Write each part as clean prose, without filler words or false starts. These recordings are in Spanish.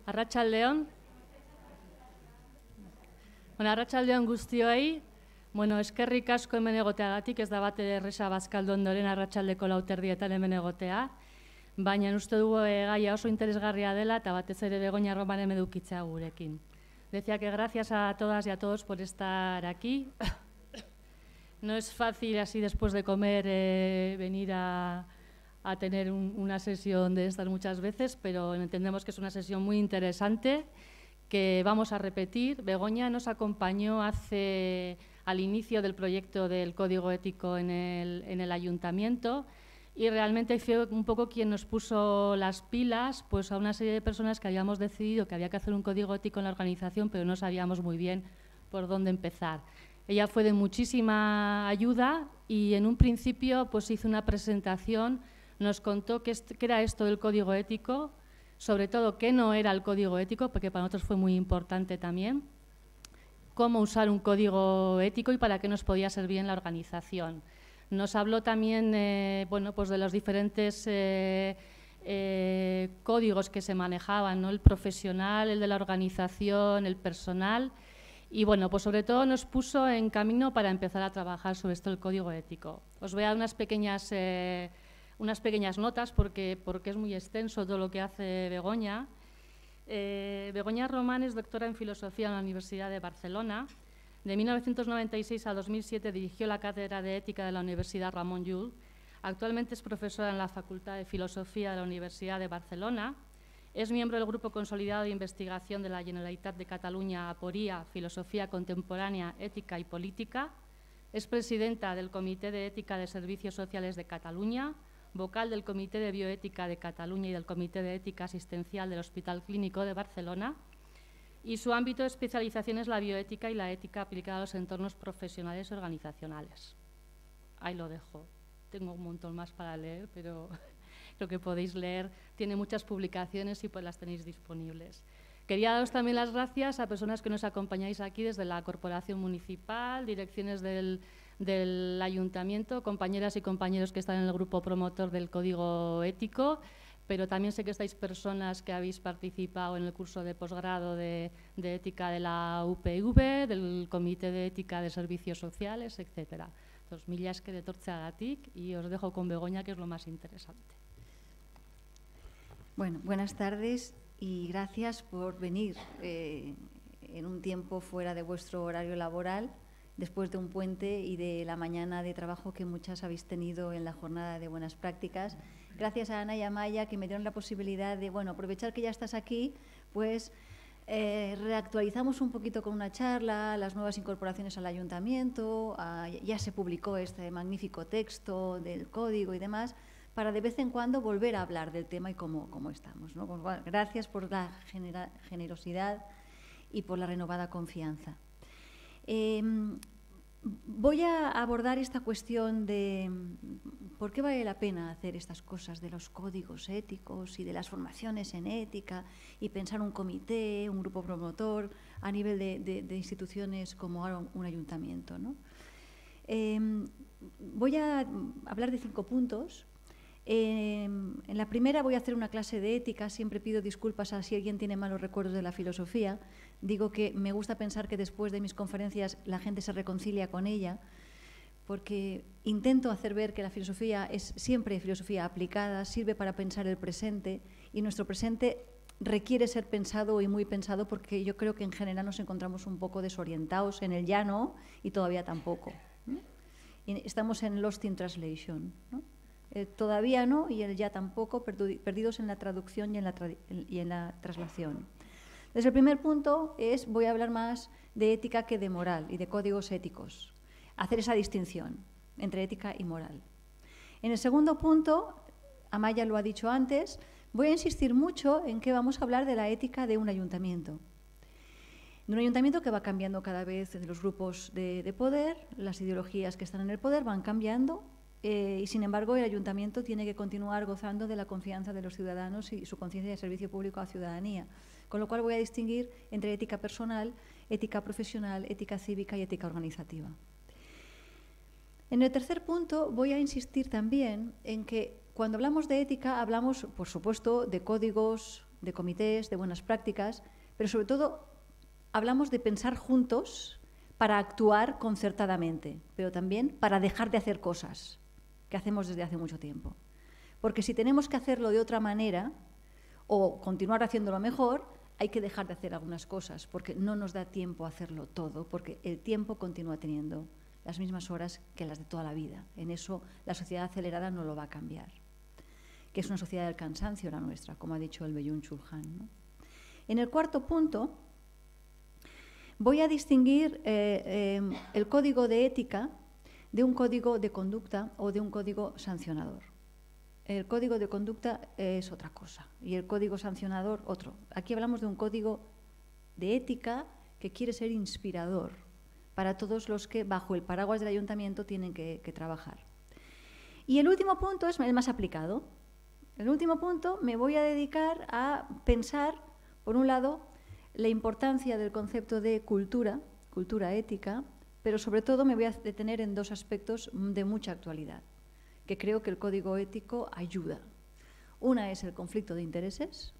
Arratsaldeon. Arratsaldeon guztioi. Eskerrik asko hemen egoteagatik, ez da bate erresa bazkaldu ondoren arratsaldeko 4:00 hemen egotea. Baina uste dugu gaia oso interesgarria dela eta batez ere Begoña Román edukitzea gurekin. Decía que gracias a todas y a todos por estar aquí. No es fácil así después de comer venir a tener una sesión de estas muchas veces, pero entendemos que es una sesión muy interesante que vamos a repetir. Begoña nos acompañó al inicio del proyecto del Código Ético en el Ayuntamiento y realmente fue un poco quien nos puso las pilas pues, a una serie de personas que habíamos decidido que había que hacer un código ético en la organización, pero no sabíamos muy bien por dónde empezar. Ella fue de muchísima ayuda y en un principio pues, hizo una presentación, nos contó qué era esto del código ético, sobre todo qué no era el código ético, porque para nosotros fue muy importante también, cómo usar un código ético y para qué nos podía servir en la organización. Nos habló también pues de los diferentes códigos que se manejaban, ¿no? El profesional, el de la organización, el personal. Y pues sobre todo nos puso en camino para empezar a trabajar sobre esto del código ético. Os voy a dar unas pequeñas notas porque es muy extenso todo lo que hace Begoña. Begoña Román es doctora en Filosofía en la Universidad de Barcelona. De 1996 a 2007 dirigió la Cátedra de Ética de la Universidad Ramon Llull. Actualmente es profesora en la Facultad de Filosofía de la Universidad de Barcelona. Es miembro del Grupo Consolidado de Investigación de la Generalitat de Cataluña, Aporia, Filosofía Contemporánea, Ética y Política. Es presidenta del Comité de Ética de Servicios Sociales de Cataluña, vocal del Comité de Bioética de Cataluña y del Comité de Ética Asistencial del Hospital Clínico de Barcelona. Y su ámbito de especialización es la bioética y la ética aplicada a los entornos profesionales y organizacionales. Ahí lo dejo. Tengo un montón más para leer, pero lo que podéis leer tiene muchas publicaciones y pues las tenéis disponibles. Quería daros también las gracias a personas que nos acompañáis aquí desde la Corporación Municipal, direcciones del Ayuntamiento, compañeras y compañeros que están en el grupo promotor del Código Ético, pero también sé que estáis personas que habéis participado en el curso de posgrado de Ética de la UPV, del Comité de Ética de Servicios Sociales, etc. Entonces, mila esker etortzeagatik y os dejo con Begoña, que es lo más interesante. Bueno, buenas tardes y gracias por venir en un tiempo fuera de vuestro horario laboral, después de un puente y de la mañana de trabajo que muchas habéis tenido en la jornada de buenas prácticas. Gracias a Ana y a Maya que me dieron la posibilidad de, aprovechar que ya estás aquí, pues reactualizamos un poquito con una charla, las nuevas incorporaciones al ayuntamiento, ya se publicó este magnífico texto del código y demás, para de vez en cuando volver a hablar del tema y cómo estamos, ¿no? Pues, bueno, gracias por la generosidad y por la renovada confianza. Voy a abordar esta cuestión de por qué vale la pena hacer estas cosas de los códigos éticos y de las formaciones en ética y pensar un comité, un grupo promotor a nivel de instituciones como un ayuntamiento, ¿no? Voy a hablar de 5 puntos. En la primera voy a hacer una clase de ética. Siempre pido disculpas a si alguien tiene malos recuerdos de la filosofía. Digo que me gusta pensar que después de mis conferencias la gente se reconcilia con ella, porque intento hacer ver que la filosofía es siempre filosofía aplicada, sirve para pensar el presente y nuestro presente requiere ser pensado y muy pensado, porque yo creo que en general nos encontramos un poco desorientados en el ya no y todavía tampoco, ¿no? Y estamos en lost in translation, ¿no? Todavía no y el ya tampoco, perdidos en la traducción y en la traslación. Desde el primer punto voy a hablar más de ética que de moral y de códigos éticos, hacer esa distinción entre ética y moral. En el segundo punto, Amaya lo ha dicho antes, voy a insistir mucho en que vamos a hablar de la ética de un ayuntamiento. De un ayuntamiento que va cambiando cada vez de los grupos de poder, las ideologías que están en el poder van cambiando. Y sin embargo el ayuntamiento tiene que continuar gozando de la confianza de los ciudadanos y su conciencia de servicio público a la ciudadanía, con lo cual voy a distinguir entre ética personal, ética profesional, ética cívica y ética organizativa. En el tercer punto voy a insistir también en que cuando hablamos de ética hablamos, por supuesto, de códigos de comités, de buenas prácticas, pero sobre todo hablamos de pensar juntos para actuar concertadamente, pero también para dejar de hacer cosas que hacemos desde hace mucho tiempo. Porque si tenemos que hacerlo de otra manera o continuar haciéndolo mejor, hay que dejar de hacer algunas cosas, porque no nos da tiempo a hacerlo todo, porque el tiempo continúa teniendo las mismas horas que las de toda la vida. En eso la sociedad acelerada no lo va a cambiar, que es una sociedad del cansancio la nuestra, como ha dicho el Byung-Chul Han, ¿no? En el cuarto punto voy a distinguir el código de ética de un código de conducta o de un código sancionador. El código de conducta es otra cosa y el código sancionador otro. Aquí hablamos de un código de ética que quiere ser inspirador para todos los que bajo el paraguas del ayuntamiento tienen que trabajar. Y el último punto es el más aplicado. El último punto me voy a dedicar a pensar, por un lado, la importancia del concepto de cultura ética, pero sobre todo me voy a detener en dos aspectos de mucha actualidad, que creo que el código ético ayuda. Una es el conflicto de intereses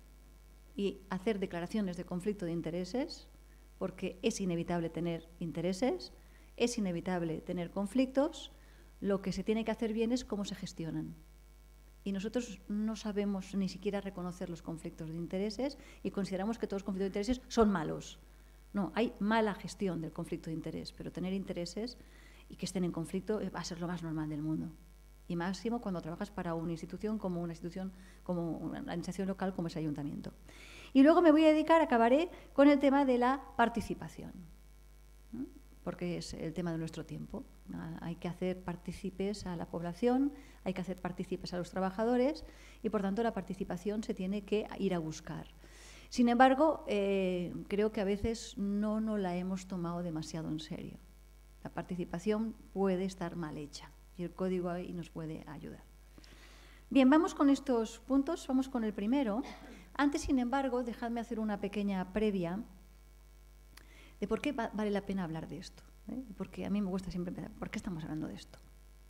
y hacer declaraciones de conflicto de intereses, porque es inevitable tener intereses, es inevitable tener conflictos, lo que se tiene que hacer bien es cómo se gestionan. Y nosotros no sabemos ni siquiera reconocer los conflictos de intereses y consideramos que todos los conflictos de intereses son malos. No, hay mala gestión del conflicto de interés, pero tener intereses y que estén en conflicto va a ser lo más normal del mundo. Y máximo cuando trabajas para una institución como una administración local como es el ayuntamiento. Y luego me voy a dedicar, acabaré con el tema de la participación, ¿no? Porque es el tema de nuestro tiempo. Hay que hacer partícipes a la población, hay que hacer partícipes a los trabajadores y, por tanto, la participación se tiene que ir a buscar. Sin embargo, creo que a veces no nos la hemos tomado demasiado en serio. La participación puede estar mal hecha y el código ahí nos puede ayudar. Bien, vamos con estos puntos, vamos con el primero. Antes, sin embargo, dejadme hacer una pequeña previa de por qué vale la pena hablar de esto, ¿eh? Porque a mí me gusta siempre empezar, ¿por qué estamos hablando de esto?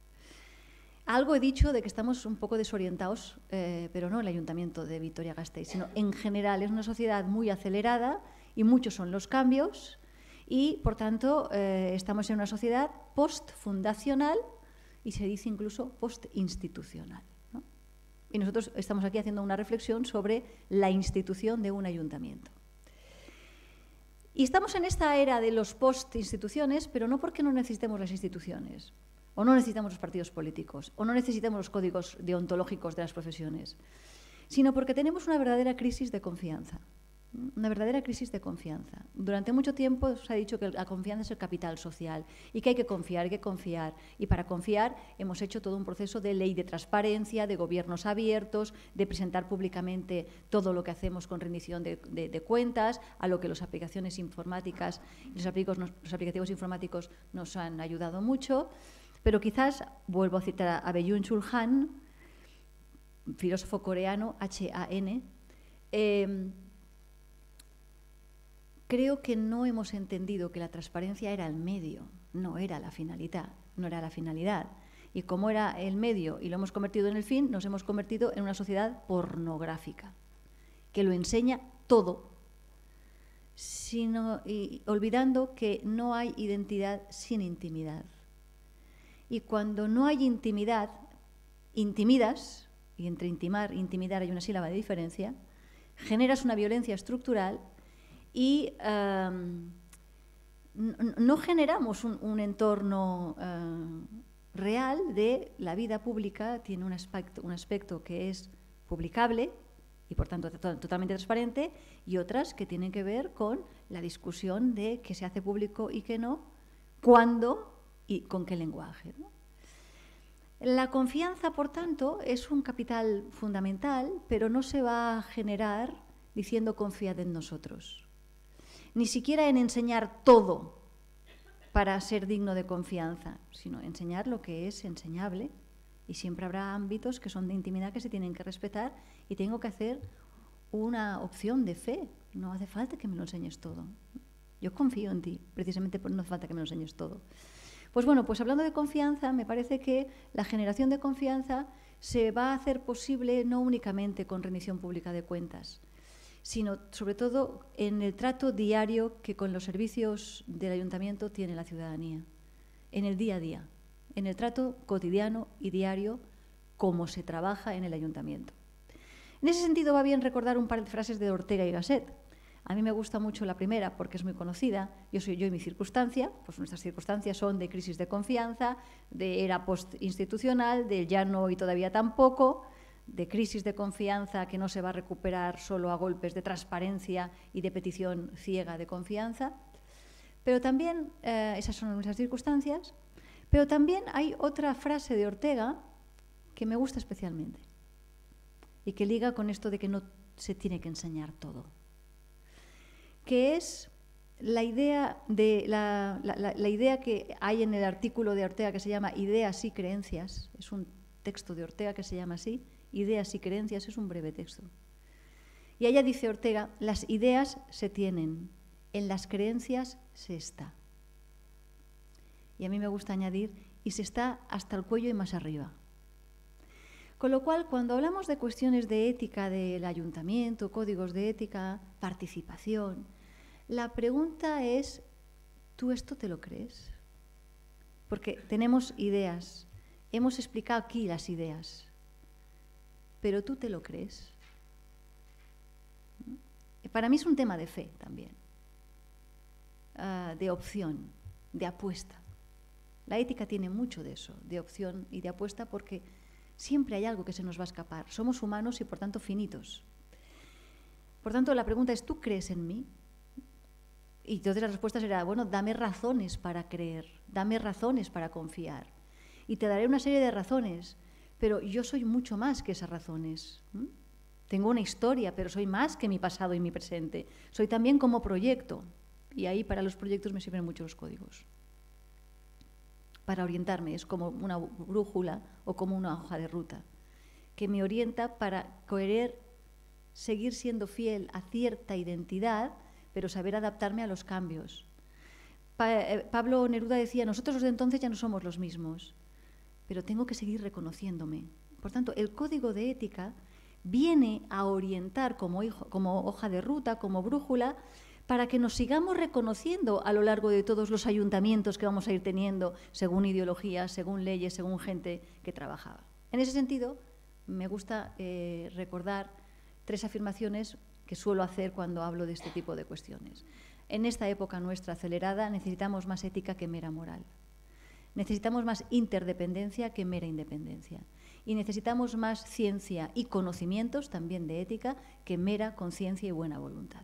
Algo he dicho de que estamos un poco desorientados, pero no el Ayuntamiento de Vitoria-Gasteiz, sino en general. Es una sociedad muy acelerada y muchos son los cambios y, por tanto, estamos en una sociedad post-fundacional y se dice incluso post-institucional, ¿no? Y nosotros estamos aquí haciendo una reflexión sobre la institución de un ayuntamiento. Y estamos en esta era de los post-instituciones, pero no porque no necesitemos las instituciones, o no necesitamos los partidos políticos, o no necesitamos los códigos deontológicos de las profesiones, sino porque tenemos una verdadera crisis de confianza. Una verdadera crisis de confianza. Durante mucho tiempo se ha dicho que la confianza es el capital social y que hay que confiar, Y para confiar hemos hecho todo un proceso de ley de transparencia, de gobiernos abiertos, de presentar públicamente todo lo que hacemos con rendición de cuentas, a lo que las aplicaciones informáticas, los aplicativos informáticos nos han ayudado mucho. Pero quizás, vuelvo a citar a Byung-Chul Han, filósofo coreano, Han, creo que no hemos entendido que la transparencia era el medio, no era la finalidad. Y como era el medio y lo hemos convertido en el fin, nos hemos convertido en una sociedad pornográfica, que lo enseña todo, y olvidando que no hay identidad sin intimidad. Y cuando no hay intimidad, intimidas, y entre intimar e intimidar hay una sílaba de diferencia, generas una violencia estructural y no generamos un entorno real de la vida pública. Tiene un aspecto que es publicable y por tanto totalmente transparente, y otras que tienen que ver con la discusión de qué se hace público y qué no, cuándo y con qué lenguaje, ¿no? La confianza, por tanto, es un capital fundamental, pero no se va a generar diciendo confiad en nosotros. Ni siquiera en enseñar todo para ser digno de confianza, sino enseñar lo que es enseñable. Y siempre habrá ámbitos que son de intimidad que se tienen que respetar y tengo que hacer una opción de fe. No hace falta que me lo enseñes todo. Yo confío en ti, precisamente porque no hace falta que me lo enseñes todo. Pues bueno, pues hablando de confianza, me parece que la generación de confianza se va a hacer posible no únicamente con rendición pública de cuentas, sino sobre todo en el trato diario que con los servicios del ayuntamiento tiene la ciudadanía, en el día a día, en el trato cotidiano y diario como se trabaja en el ayuntamiento. En ese sentido va bien recordar un par de frases de Ortega y Gasset. A mí me gusta mucho la primera porque es muy conocida. Yo soy yo y mi circunstancia. Pues nuestras circunstancias son de crisis de confianza, de era postinstitucional, del ya no y todavía tampoco, de crisis de confianza que no se va a recuperar solo a golpes de transparencia y de petición ciega de confianza. Pero también, esas son nuestras circunstancias, pero también hay otra frase de Ortega que me gusta especialmente y que liga con esto de que no se tiene que enseñar todo, que es la idea, la idea que hay en el artículo de Ortega que se llama Ideas y Creencias. Es un texto de Ortega que se llama así, Ideas y Creencias, es un breve texto. Y allá dice Ortega, las ideas se tienen, en las creencias se está. Y a mí me gusta añadir, y se está hasta el cuello y más arriba. Con lo cual, cuando hablamos de cuestiones de ética del ayuntamiento, códigos de ética, participación, la pregunta es, ¿tú esto te lo crees? Porque tenemos ideas, hemos explicado aquí las ideas, pero ¿tú te lo crees? Para mí es un tema de fe también, de opción, de apuesta. La ética tiene mucho de eso, de opción y de apuesta, porque siempre hay algo que se nos va a escapar. Somos humanos y, por tanto, finitos. Por tanto, la pregunta es, ¿tú crees en mí? Y entonces la respuesta será, bueno, dame razones para creer, dame razones para confiar. Y te daré una serie de razones, pero yo soy mucho más que esas razones. Tengo una historia, pero soy más que mi pasado y mi presente. Soy también como proyecto. Y ahí para los proyectos me sirven mucho los códigos. Para orientarme, es como una brújula o como una hoja de ruta, que me orienta para querer seguir siendo fiel a cierta identidad, pero saber adaptarme a los cambios. Pablo Neruda decía, nosotros los de entonces ya no somos los mismos, pero tengo que seguir reconociéndome. Por tanto, el código de ética viene a orientar como hoja de ruta, como brújula, para que nos sigamos reconociendo a lo largo de todos los ayuntamientos que vamos a ir teniendo, según ideologías, según leyes, según gente que trabajaba. En ese sentido, me gusta recordar 3 afirmaciones que suelo hacer cuando hablo de este tipo de cuestiones. En esta época nuestra acelerada necesitamos más ética que mera moral. Necesitamos más interdependencia que mera independencia. Y necesitamos más ciencia y conocimientos, también de ética, que mera conciencia y buena voluntad.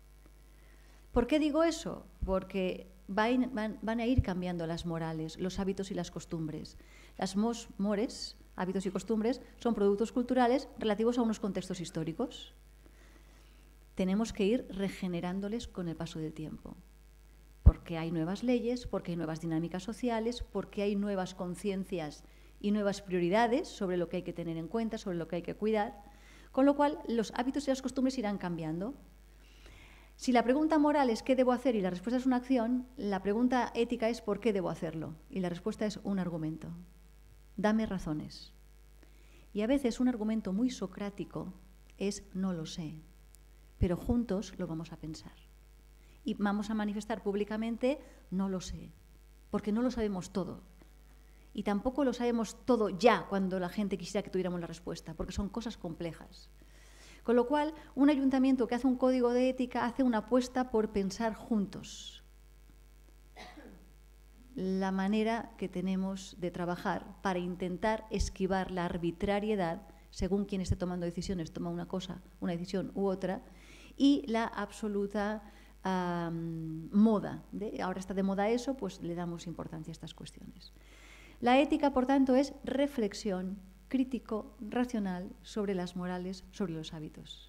¿Por qué digo eso? Porque van a ir cambiando las morales, los hábitos y las costumbres. Las mores, hábitos y costumbres, son productos culturales relativos a unos contextos históricos. Tenemos que ir regenerándoles con el paso del tiempo. Porque hay nuevas leyes, porque hay nuevas dinámicas sociales, porque hay nuevas conciencias y nuevas prioridades sobre lo que hay que tener en cuenta, sobre lo que hay que cuidar, con lo cual los hábitos y las costumbres irán cambiando. Si la pregunta moral es ¿qué debo hacer? Y la respuesta es una acción, la pregunta ética es ¿por qué debo hacerlo? Y la respuesta es un argumento. Dame razones. Y a veces un argumento muy socrático es no lo sé, pero juntos lo vamos a pensar. Y vamos a manifestar públicamente no lo sé, porque no lo sabemos todo. Y tampoco lo sabemos todo ya cuando la gente quisiera que tuviéramos la respuesta, porque son cosas complejas. Con lo cual, un ayuntamiento que hace un código de ética hace una apuesta por pensar juntos la manera que tenemos de trabajar para intentar esquivar la arbitrariedad según quien esté tomando decisiones, toma una cosa, una decisión u otra, y la absoluta moda. Ahora está de moda eso, pues le damos importancia a estas cuestiones. La ética, por tanto, es reflexión crítico, racional, sobre las morales, sobre los hábitos.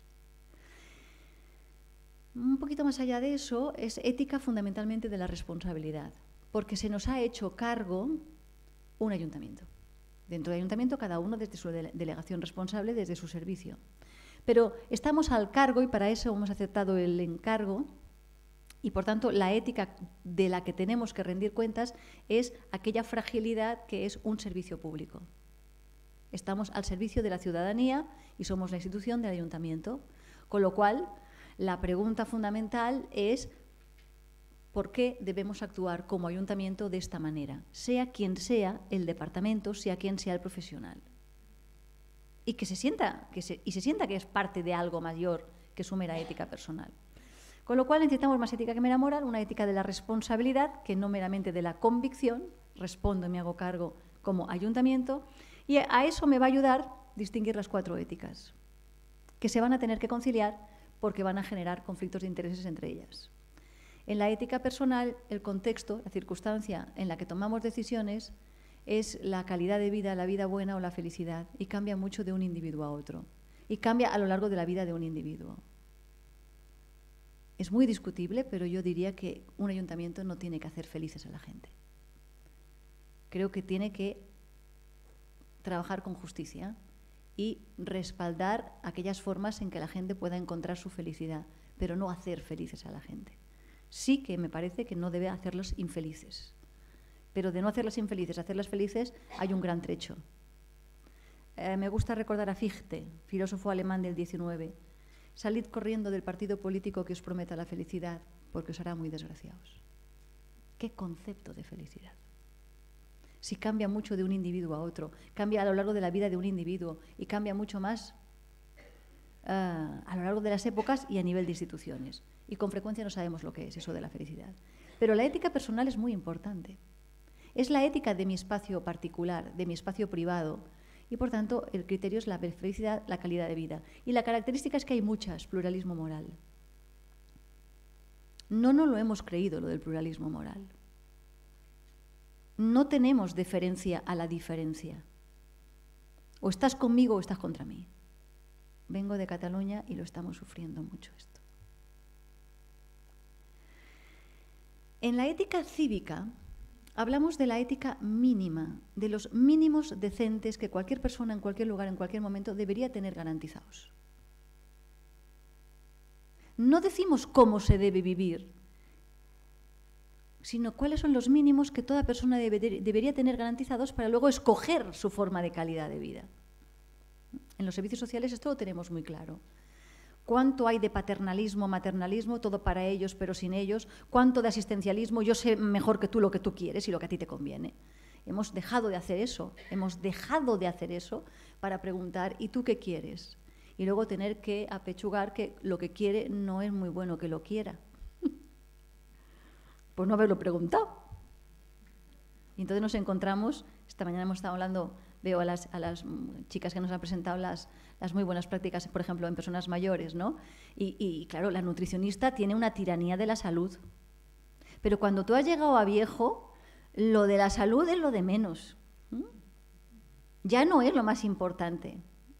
Un poquito más allá de eso, es ética fundamentalmente de la responsabilidad, porque se nos ha hecho cargo un ayuntamiento. Dentro del ayuntamiento, cada uno desde su delegación responsable, desde su servicio. Pero estamos al cargo y para eso hemos aceptado el encargo y, por tanto, la ética de la que tenemos que rendir cuentas es aquella fragilidad que es un servicio público. Estamos al servicio de la ciudadanía y somos la institución del ayuntamiento. Con lo cual, la pregunta fundamental es ¿por qué debemos actuar como ayuntamiento de esta manera? Sea quien sea el departamento, sea quien sea el profesional. Y se sienta que es parte de algo mayor que su mera ética personal. Con lo cual necesitamos más ética que mera moral, una ética de la responsabilidad, que no meramente de la convicción. Respondo y me hago cargo como ayuntamiento. Y a eso me va a ayudar distinguir las 4 éticas, que se van a tener que conciliar porque van a generar conflictos de intereses entre ellas. En la ética personal, el contexto, la circunstancia en la que tomamos decisiones es la calidad de vida, la vida buena o la felicidad, y cambia mucho de un individuo a otro, y cambia a lo largo de la vida de un individuo. Es muy discutible, pero yo diría que un ayuntamiento no tiene que hacer felices a la gente. Creo que tiene que trabajar con justicia y respaldar aquellas formas en que la gente pueda encontrar su felicidad, pero no hacer felices a la gente. Sí que me parece que no debe hacerlos infelices, pero de no hacerlas infelices a hacerlas felices hay un gran trecho. Me gusta recordar a Fichte, filósofo alemán del XIX. Salid corriendo del partido político que os prometa la felicidad, porque os hará muy desgraciados. ¿Qué concepto de felicidad? Si cambia mucho de un individuo a otro, cambia a lo largo de la vida de un individuo y cambia mucho más a lo largo de las épocas y a nivel de instituciones. Y con frecuencia no sabemos lo que es eso de la felicidad. Pero la ética personal es muy importante. Es la ética de mi espacio particular, de mi espacio privado. Y, por tanto, el criterio es la felicidad, la calidad de vida. Y la característica es que hay muchas, pluralismo moral. No nos lo hemos creído, lo del pluralismo moral. No tenemos deferencia a la diferencia. O estás conmigo o estás contra mí. Vengo de Cataluña y lo estamos sufriendo mucho esto. En la ética cívica hablamos de la ética mínima, de los mínimos decentes que cualquier persona en cualquier lugar, en cualquier momento, debería tener garantizados. No decimos cómo se debe vivir, sino cuáles son los mínimos que toda persona debería tener garantizados para luego escoger su forma de calidad de vida. En los servicios sociales esto lo tenemos muy claro. ¿Cuánto hay de paternalismo, maternalismo, todo para ellos pero sin ellos? ¿Cuánto de asistencialismo, yo sé mejor que tú lo que tú quieres y lo que a ti te conviene? Hemos dejado de hacer eso, para preguntar, ¿y tú qué quieres? Y luego tener que apechugar que lo que quiere no es muy bueno que lo quiera. Pues no haberlo preguntado. Y entonces nos encontramos, esta mañana hemos estado hablando, veo a las chicas que nos han presentado las muy buenas prácticas, por ejemplo, en personas mayores, ¿no? Y claro, la nutricionista tiene una tiranía de la salud. Pero cuando tú has llegado a viejo, lo de la salud es lo de menos. Ya no es lo más importante.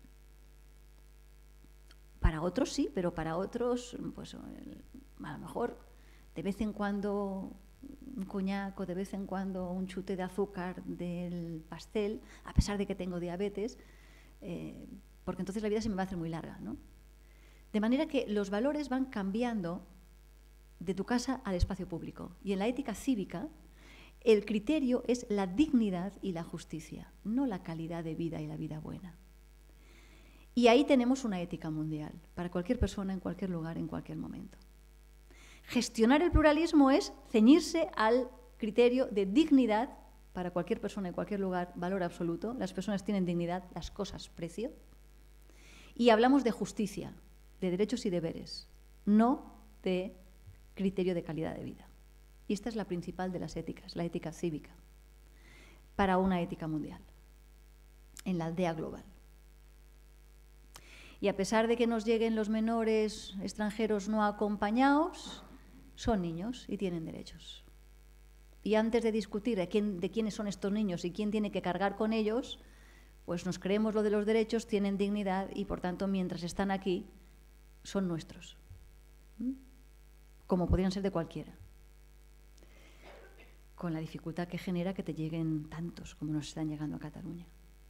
Para otros sí, pero para otros, pues a lo mejor de vez en cuando un coñac o de vez en cuando un chute de azúcar del pastel, a pesar de que tengo diabetes, porque entonces la vida se me va a hacer muy larga, ¿no? De manera que los valores van cambiando de tu casa al espacio público. Y en la ética cívica, el criterio es la dignidad y la justicia, no la calidad de vida y la vida buena. Y ahí tenemos una ética mundial, para cualquier persona, en cualquier lugar, en cualquier momento. Gestionar el pluralismo es ceñirse al criterio de dignidad para cualquier persona, en cualquier lugar, valor absoluto. Las personas tienen dignidad, las cosas precio. Y hablamos de justicia, de derechos y deberes, no de criterio de calidad de vida. Y esta es la principal de las éticas, la ética cívica, para una ética mundial, en la aldea global. Y a pesar de que nos lleguen los menores extranjeros no acompañados, son niños y tienen derechos. Y antes de discutir de quiénes son estos niños y quién tiene que cargar con ellos, pues nos creemos lo de los derechos, tienen dignidad y, por tanto, mientras están aquí, son nuestros. Como podrían ser de cualquiera. Con la dificultad que genera que te lleguen tantos como nos están llegando a Cataluña.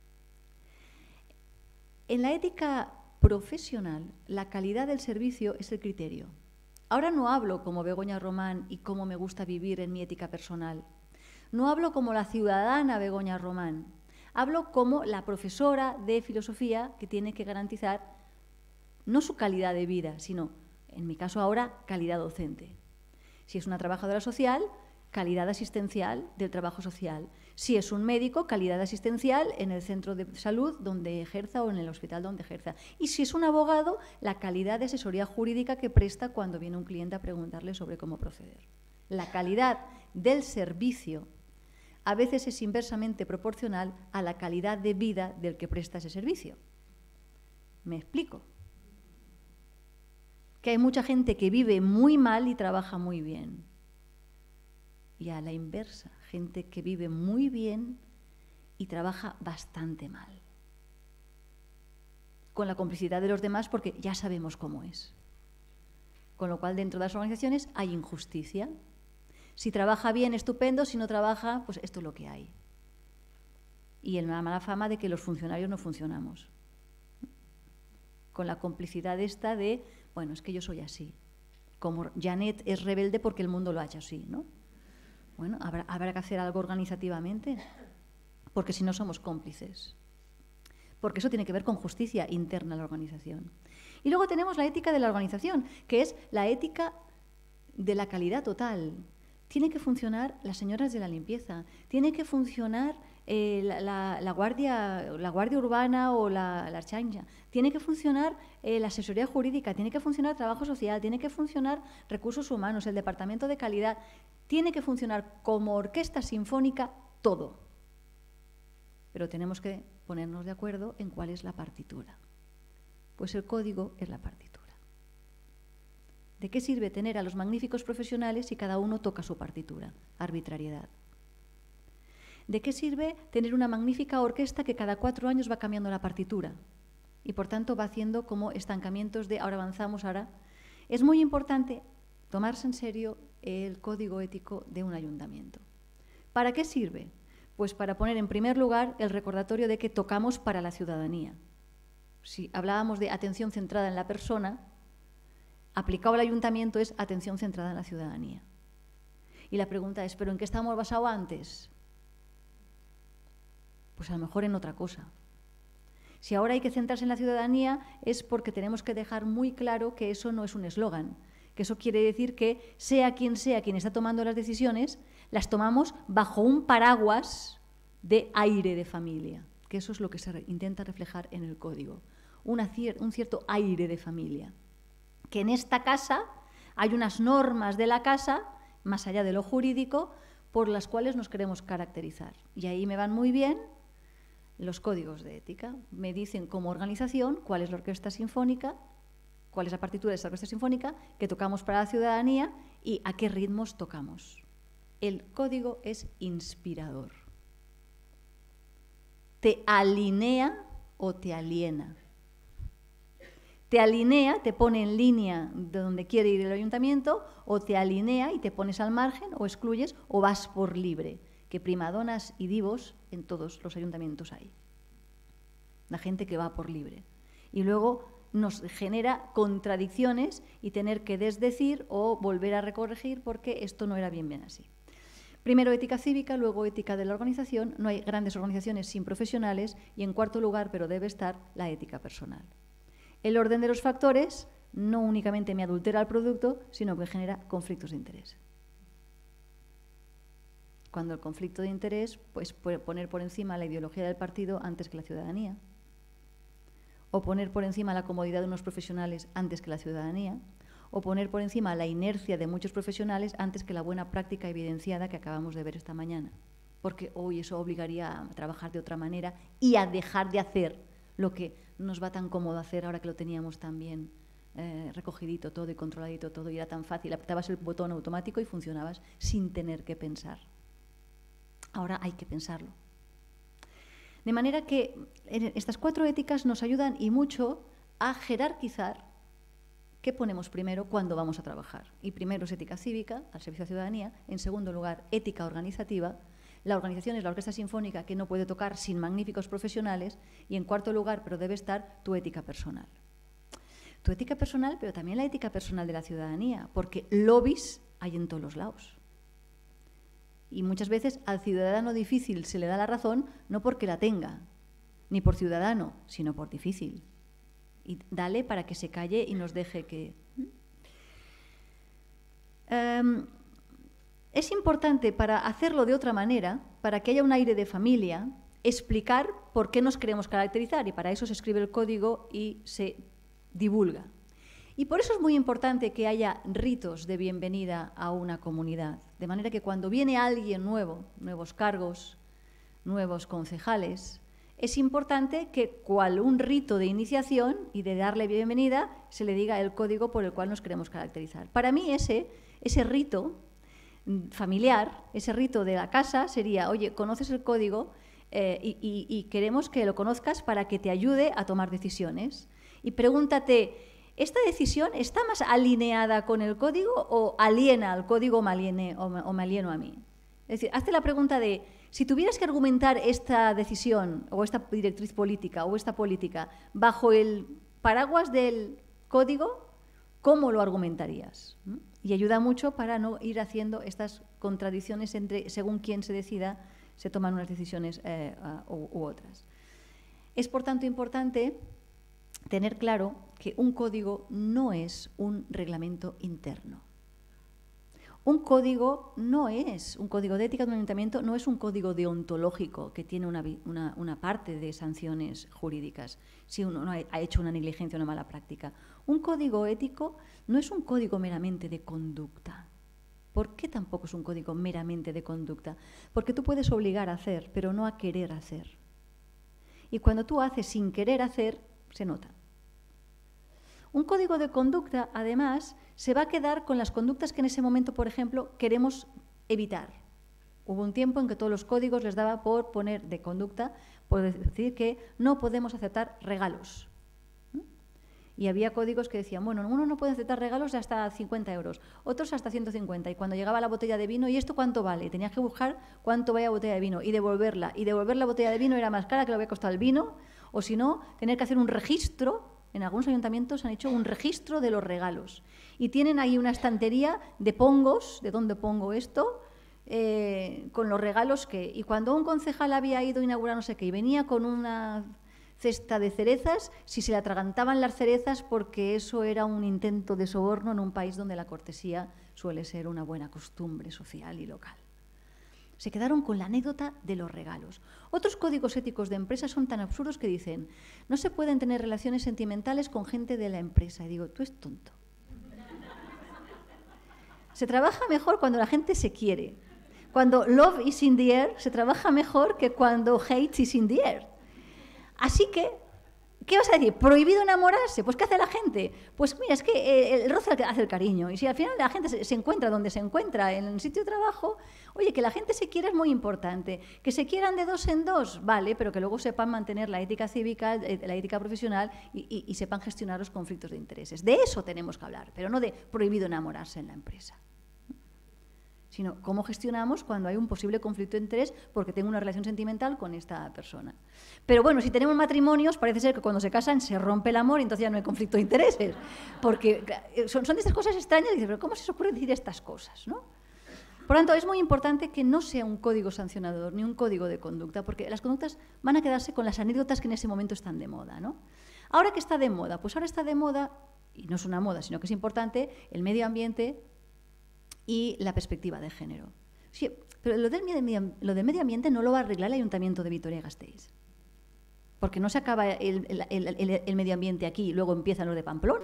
En la ética profesional, la calidad del servicio es el criterio. Ahora no hablo como Begoña Román y cómo me gusta vivir en mi ética personal. No hablo como la ciudadana Begoña Román. Hablo como la profesora de filosofía que tiene que garantizar no su calidad de vida, sino, en mi caso ahora, calidad docente. Si es una trabajadora social, calidad asistencial del trabajo social. Si es un médico, calidad asistencial en el centro de salud donde ejerza o en el hospital donde ejerza. Y si es un abogado, la calidad de asesoría jurídica que presta cuando viene un cliente a preguntarle sobre cómo proceder. La calidad del servicio a veces es inversamente proporcional a la calidad de vida del que presta ese servicio. ¿Me explico? Que hay mucha gente que vive muy mal y trabaja muy bien. Y a la inversa, gente que vive muy bien y trabaja bastante mal. Con la complicidad de los demás porque ya sabemos cómo es. Con lo cual, dentro de las organizaciones hay injusticia. Si trabaja bien, estupendo. Si no trabaja, pues esto es lo que hay. Y la mala fama de que los funcionarios no funcionamos. Con la complicidad esta de, bueno, es que yo soy así. Como Janet es rebelde porque el mundo lo ha hecho así, ¿no? Bueno, habrá que hacer algo organizativamente, porque si no somos cómplices. Porque eso tiene que ver con justicia interna a la organización. Y luego tenemos la ética de la organización, que es la ética de la calidad total. Tiene que funcionar las señoras de la limpieza, tiene que funcionar la guardia urbana o la chancha, tiene que funcionar la asesoría jurídica, tiene que funcionar trabajo social, tiene que funcionar recursos humanos, el departamento de calidad. Tiene que funcionar como orquesta sinfónica todo. Pero tenemos que ponernos de acuerdo en cuál es la partitura. Pues el código es la partitura. ¿De qué sirve tener a los magníficos profesionales si cada uno toca su partitura? Arbitrariedad. ¿De qué sirve tener una magnífica orquesta que cada 4 años va cambiando la partitura? Y por tanto va haciendo como estancamientos de ahora avanzamos, ahora. Es muy importante tomarse en serio el código ético de un ayuntamiento. ¿Para qué sirve? Pues para poner en primer lugar el recordatorio de que tocamos para la ciudadanía. Si hablábamos de atención centrada en la persona, aplicado al ayuntamiento es atención centrada en la ciudadanía. Y la pregunta es, ¿pero en qué estamos basados antes? Pues a lo mejor en otra cosa. Si ahora hay que centrarse en la ciudadanía es porque tenemos que dejar muy claro que eso no es un eslogan, que eso quiere decir que sea quien está tomando las decisiones, las tomamos bajo un paraguas de aire de familia, que eso es lo que se intenta reflejar en el código, un cierto aire de familia. Que en esta casa hay unas normas de la casa, más allá de lo jurídico, por las cuales nos queremos caracterizar. Y ahí me van muy bien los códigos de ética. Me dicen como organización cuál es la orquesta sinfónica, cuál es la partitura de esa orquesta sinfónica, que tocamos para la ciudadanía y a qué ritmos tocamos. El código es inspirador. Te alinea o te aliena. Te alinea, te pone en línea de donde quiere ir el ayuntamiento, o te alinea y te pones al margen, o excluyes, o vas por libre. Que primadonas y divos en todos los ayuntamientos hay. La gente que va por libre. Y luego nos genera contradicciones y tener que desdecir o volver a recorregir porque esto no era bien así. Primero ética cívica, luego ética de la organización. No hay grandes organizaciones sin profesionales y en cuarto lugar, pero debe estar, la ética personal. El orden de los factores no únicamente me adultera el producto, sino que genera conflictos de interés. Cuando el conflicto de interés pues, puede poner por encima la ideología del partido antes que la ciudadanía, o poner por encima la comodidad de unos profesionales antes que la ciudadanía, o poner por encima la inercia de muchos profesionales antes que la buena práctica evidenciada que acabamos de ver esta mañana. Porque hoy eso obligaría a trabajar de otra manera y a dejar de hacer lo que nos va tan cómodo hacer ahora que lo teníamos tan bien recogidito todo y controladito todo y era tan fácil, apretabas el botón automático y funcionabas sin tener que pensar. Ahora hay que pensarlo. De manera que estas 4 éticas nos ayudan y mucho a jerarquizar qué ponemos primero cuando vamos a trabajar. Y primero es ética cívica, al servicio de la ciudadanía. En segundo lugar, ética organizativa. La organización es la orquesta sinfónica que no puede tocar sin magníficos profesionales. Y en cuarto lugar, pero debe estar, tu ética personal. Tu ética personal, pero también la ética personal de la ciudadanía, porque lobbies hay en todos los lados. Y muchas veces al ciudadano difícil se le da la razón no porque la tenga, ni por ciudadano, sino por difícil. Y dale para que se calle y nos deje que... Es importante, para hacerlo de otra manera, para que haya un aire de familia, explicar por qué nos queremos caracterizar, y para eso se escribe el código y se divulga. Y por eso es muy importante que haya ritos de bienvenida a una comunidad, de manera que cuando viene alguien nuevo, nuevos cargos, nuevos concejales, es importante que, cual un rito de iniciación y de darle bienvenida, se le diga el código por el cual nos queremos caracterizar. Para mí ese rito familiar, ese rito de la casa sería, oye, ¿conoces el código? Y queremos que lo conozcas para que te ayude a tomar decisiones. Y pregúntate, ¿esta decisión está más alineada con el código o aliena al código o me alieno a mí? Es decir, hazte la pregunta de, si tuvieras que argumentar esta decisión o esta directriz política o esta política bajo el paraguas del código, ¿cómo lo argumentarías? Y ayuda mucho para no ir haciendo estas contradicciones entre, según quién se decida, se toman unas decisiones u otras. Es, por tanto, importante tener claro que un código no es un reglamento interno. Un código no es, un código de ética de un ayuntamiento no es un código deontológico que tiene una parte de sanciones jurídicas si uno no ha hecho una negligencia o una mala práctica. Un código ético no es un código meramente de conducta. ¿Por qué tampoco es un código meramente de conducta? Porque tú puedes obligar a hacer, pero no a querer hacer. Y cuando tú haces sin querer hacer, se nota. Un código de conducta, además, se va a quedar con las conductas que en ese momento, por ejemplo, queremos evitar. Hubo un tiempo en que todos los códigos les daba por poner de conducta, por decir que no podemos aceptar regalos. Y había códigos que decían, bueno, uno no puede aceptar regalos de hasta 50 euros, otros hasta 150. Y cuando llegaba la botella de vino, ¿y esto cuánto vale? Tenías que buscar cuánto vale la botella de vino y devolverla. Y devolver la botella de vino era más cara que lo que había costado el vino, o si no, tener que hacer un registro. En algunos ayuntamientos han hecho un registro de los regalos. Y tienen ahí una estantería de pongos, de dónde pongo esto, con los regalos que... Y cuando un concejal había ido a inaugurar no sé qué y venía con una cesta de cerezas, si se le atragantaban las cerezas porque eso era un intento de soborno en un país donde la cortesía suele ser una buena costumbre social y local. Se quedaron con la anécdota de los regalos. Otros códigos éticos de empresa son tan absurdos que dicen, no se pueden tener relaciones sentimentales con gente de la empresa. Y digo, tú eres tonto. Se trabaja mejor cuando la gente se quiere. Cuando love is in the air, se trabaja mejor que cuando hate is in the air. Así que, ¿qué vas a decir? ¿Prohibido enamorarse? Pues ¿qué hace la gente? Pues mira, es que el roce hace el cariño. Y si al final la gente se encuentra donde se encuentra, en el sitio de trabajo, oye, que la gente se quiera es muy importante. Que se quieran de dos en dos, vale, pero que luego sepan mantener la ética cívica, la ética profesional y sepan gestionar los conflictos de intereses. De eso tenemos que hablar, pero no de prohibido enamorarse en la empresa. Sino cómo gestionamos cuando hay un posible conflicto de interés porque tengo una relación sentimental con esta persona. Pero bueno, si tenemos matrimonios, parece ser que cuando se casan se rompe el amor y entonces ya no hay conflicto de intereses. Porque son de estas cosas extrañas y dices, pero ¿cómo se os ocurre decir estas cosas? ¿No? Por lo tanto, es muy importante que no sea un código sancionador ni un código de conducta, porque las conductas van a quedarse con las anécdotas que en ese momento están de moda, ¿no? ¿Ahora qué está de moda? Pues ahora está de moda, y no es una moda, sino que es importante, el medio ambiente y la perspectiva de género. Sí, pero lo del medio ambiente no lo va a arreglar el Ayuntamiento de Vitoria-Gasteiz. Porque no se acaba el medio ambiente aquí y luego empiezan los de Pamplona.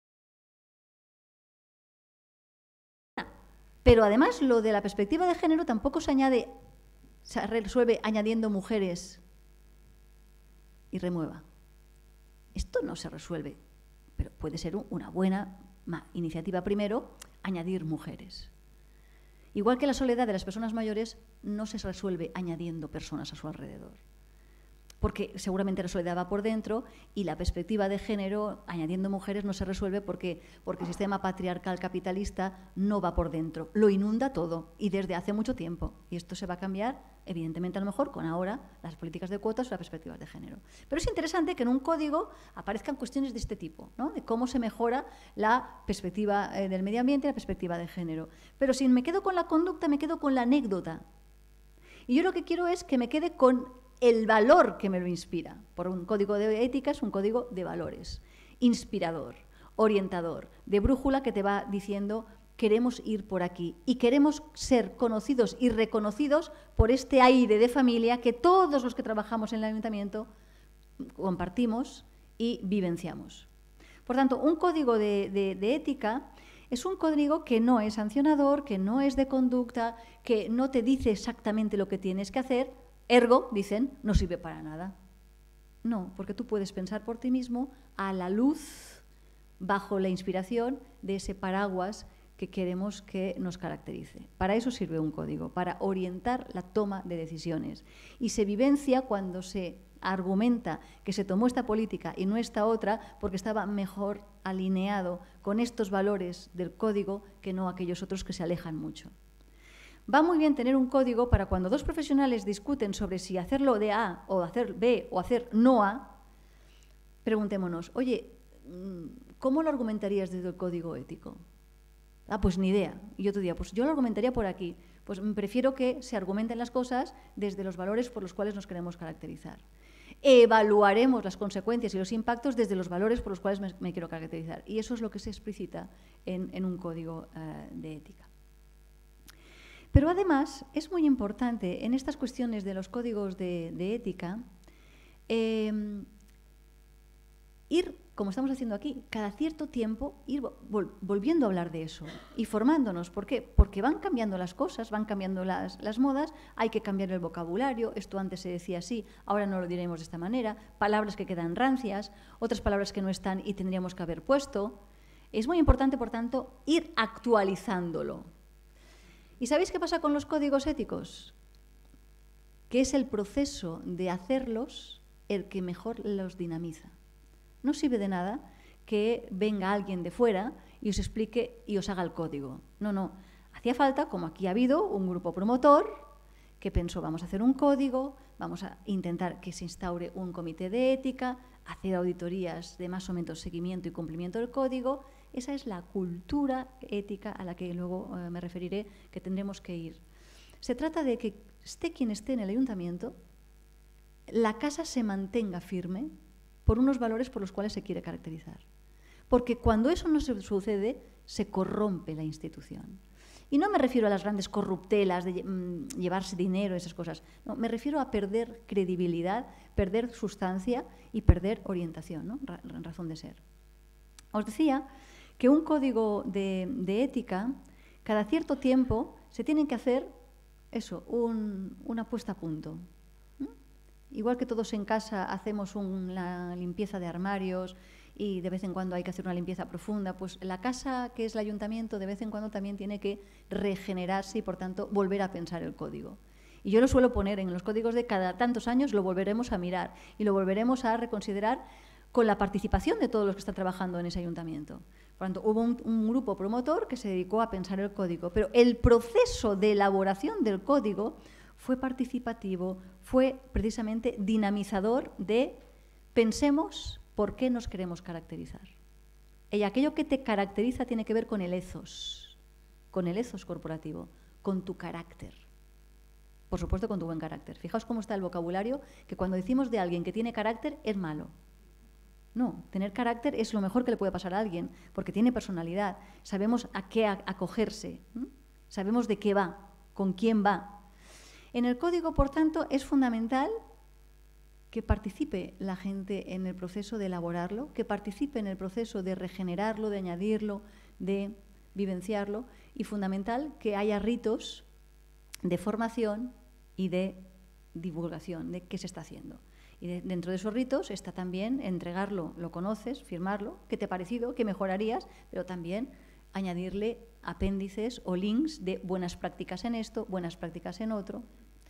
Pero además lo de la perspectiva de género tampoco se resuelve añadiendo mujeres y remueva. Esto no se resuelve, pero puede ser una buena iniciativa primero, añadir mujeres. Igual que la soledad de las personas mayores no se resuelve añadiendo personas a su alrededor. Porque seguramente la soledad va por dentro y la perspectiva de género, añadiendo mujeres, no se resuelve porque el sistema patriarcal capitalista no va por dentro. Lo inunda todo y desde hace mucho tiempo. Y esto se va a cambiar Evidentemente, a lo mejor, con ahora las políticas de cuotas o las perspectivas de género. Pero es interesante que en un código aparezcan cuestiones de este tipo, ¿no? De cómo se mejora la perspectiva del medio ambiente y la perspectiva de género. Pero si me quedo con la conducta, me quedo con la anécdota. Y yo lo que quiero es que me quede con el valor que me lo inspira. Por un código de ética es un código de valores, inspirador, orientador, de brújula que te va diciendo queremos ir por aquí y queremos ser conocidos y reconocidos por este aire de familia que todos los que trabajamos en el ayuntamiento compartimos y vivenciamos. Por tanto, un código de ética es un código que no es sancionador, que no es de conducta, que no te dice exactamente lo que tienes que hacer, ergo, dicen, no sirve para nada. No, porque tú puedes pensar por ti mismo a la luz, bajo la inspiración de ese paraguas que queremos que nos caracterice. Para eso sirve un código, para orientar la toma de decisiones. Y se vivencia cuando se argumenta que se tomó esta política y no esta otra porque estaba mejor alineado con estos valores del código que no aquellos otros que se alejan mucho. Va muy bien tener un código para cuando dos profesionales discuten sobre si hacerlo de A o hacer B o hacer no A, preguntémonos, oye, ¿cómo lo argumentarías desde el código ético? Ah, pues ni idea. Y yo te diría, pues yo lo argumentaría por aquí. Pues prefiero que se argumenten las cosas desde los valores por los cuales nos queremos caracterizar. Evaluaremos las consecuencias y los impactos desde los valores por los cuales me quiero caracterizar. Y eso es lo que se explicita en un código de ética. Pero además es muy importante en estas cuestiones de los códigos de ética ir, como estamos haciendo aquí, cada cierto tiempo ir volviendo a hablar de eso y formándonos. ¿Por qué? Porque van cambiando las cosas, van cambiando las modas, hay que cambiar el vocabulario, esto antes se decía así, ahora no lo diremos de esta manera, palabras que quedan rancias, otras palabras que no están y tendríamos que haber puesto. Es muy importante, por tanto, ir actualizándolo. ¿Y sabéis qué pasa con los códigos éticos? Que es el proceso de hacerlos el que mejor los dinamiza. No sirve de nada que venga alguien de fuera y os explique y os haga el código. No, no. Hacía falta, como aquí ha habido, un grupo promotor que pensó, vamos a hacer un código, vamos a intentar que se instaure un comité de ética, hacer auditorías de más o menos seguimiento y cumplimiento del código. Esa es la cultura ética a la que luego me referiré, que tendremos que ir. Se trata de que esté quien esté en el ayuntamiento, la casa se mantenga firme por unos valores por los cuales se quiere caracterizar. Porque cuando eso no se sucede, se corrompe la institución. Y no me refiero a las grandes corruptelas de llevarse dinero, esas cosas. No, me refiero a perder credibilidad, perder sustancia y perder orientación, ¿no? Razón de ser. Os decía que un código de ética, cada cierto tiempo se tiene que hacer eso, una puesta a punto. Igual que todos en casa hacemos una limpieza de armarios y de vez en cuando hay que hacer una limpieza profunda, pues la casa, que es el ayuntamiento, de vez en cuando también tiene que regenerarse y, por tanto, volver a pensar el código. Y yo lo suelo poner en los códigos de cada tantos años, lo volveremos a mirar y lo volveremos a reconsiderar con la participación de todos los que están trabajando en ese ayuntamiento. Por tanto, hubo un grupo promotor que se dedicó a pensar el código, pero el proceso de elaboración del código fue participativo, fue precisamente dinamizador de pensemos por qué nos queremos caracterizar. Y aquello que te caracteriza tiene que ver con el ethos corporativo, con tu carácter. Por supuesto, con tu buen carácter. Fijaos cómo está el vocabulario, que cuando decimos de alguien que tiene carácter es malo. No, tener carácter es lo mejor que le puede pasar a alguien, porque tiene personalidad, sabemos a qué acogerse, sabemos de qué va, con quién va. En el código, por tanto, es fundamental que participe la gente en el proceso de elaborarlo, que participe en el proceso de regenerarlo, de añadirlo, de vivenciarlo, y fundamental que haya ritos de formación y de divulgación de qué se está haciendo. Y dentro de esos ritos está también entregarlo, lo conoces, firmarlo, qué te ha parecido, qué mejorarías, pero también añadirle apéndices o links de buenas prácticas en esto, buenas prácticas en otro.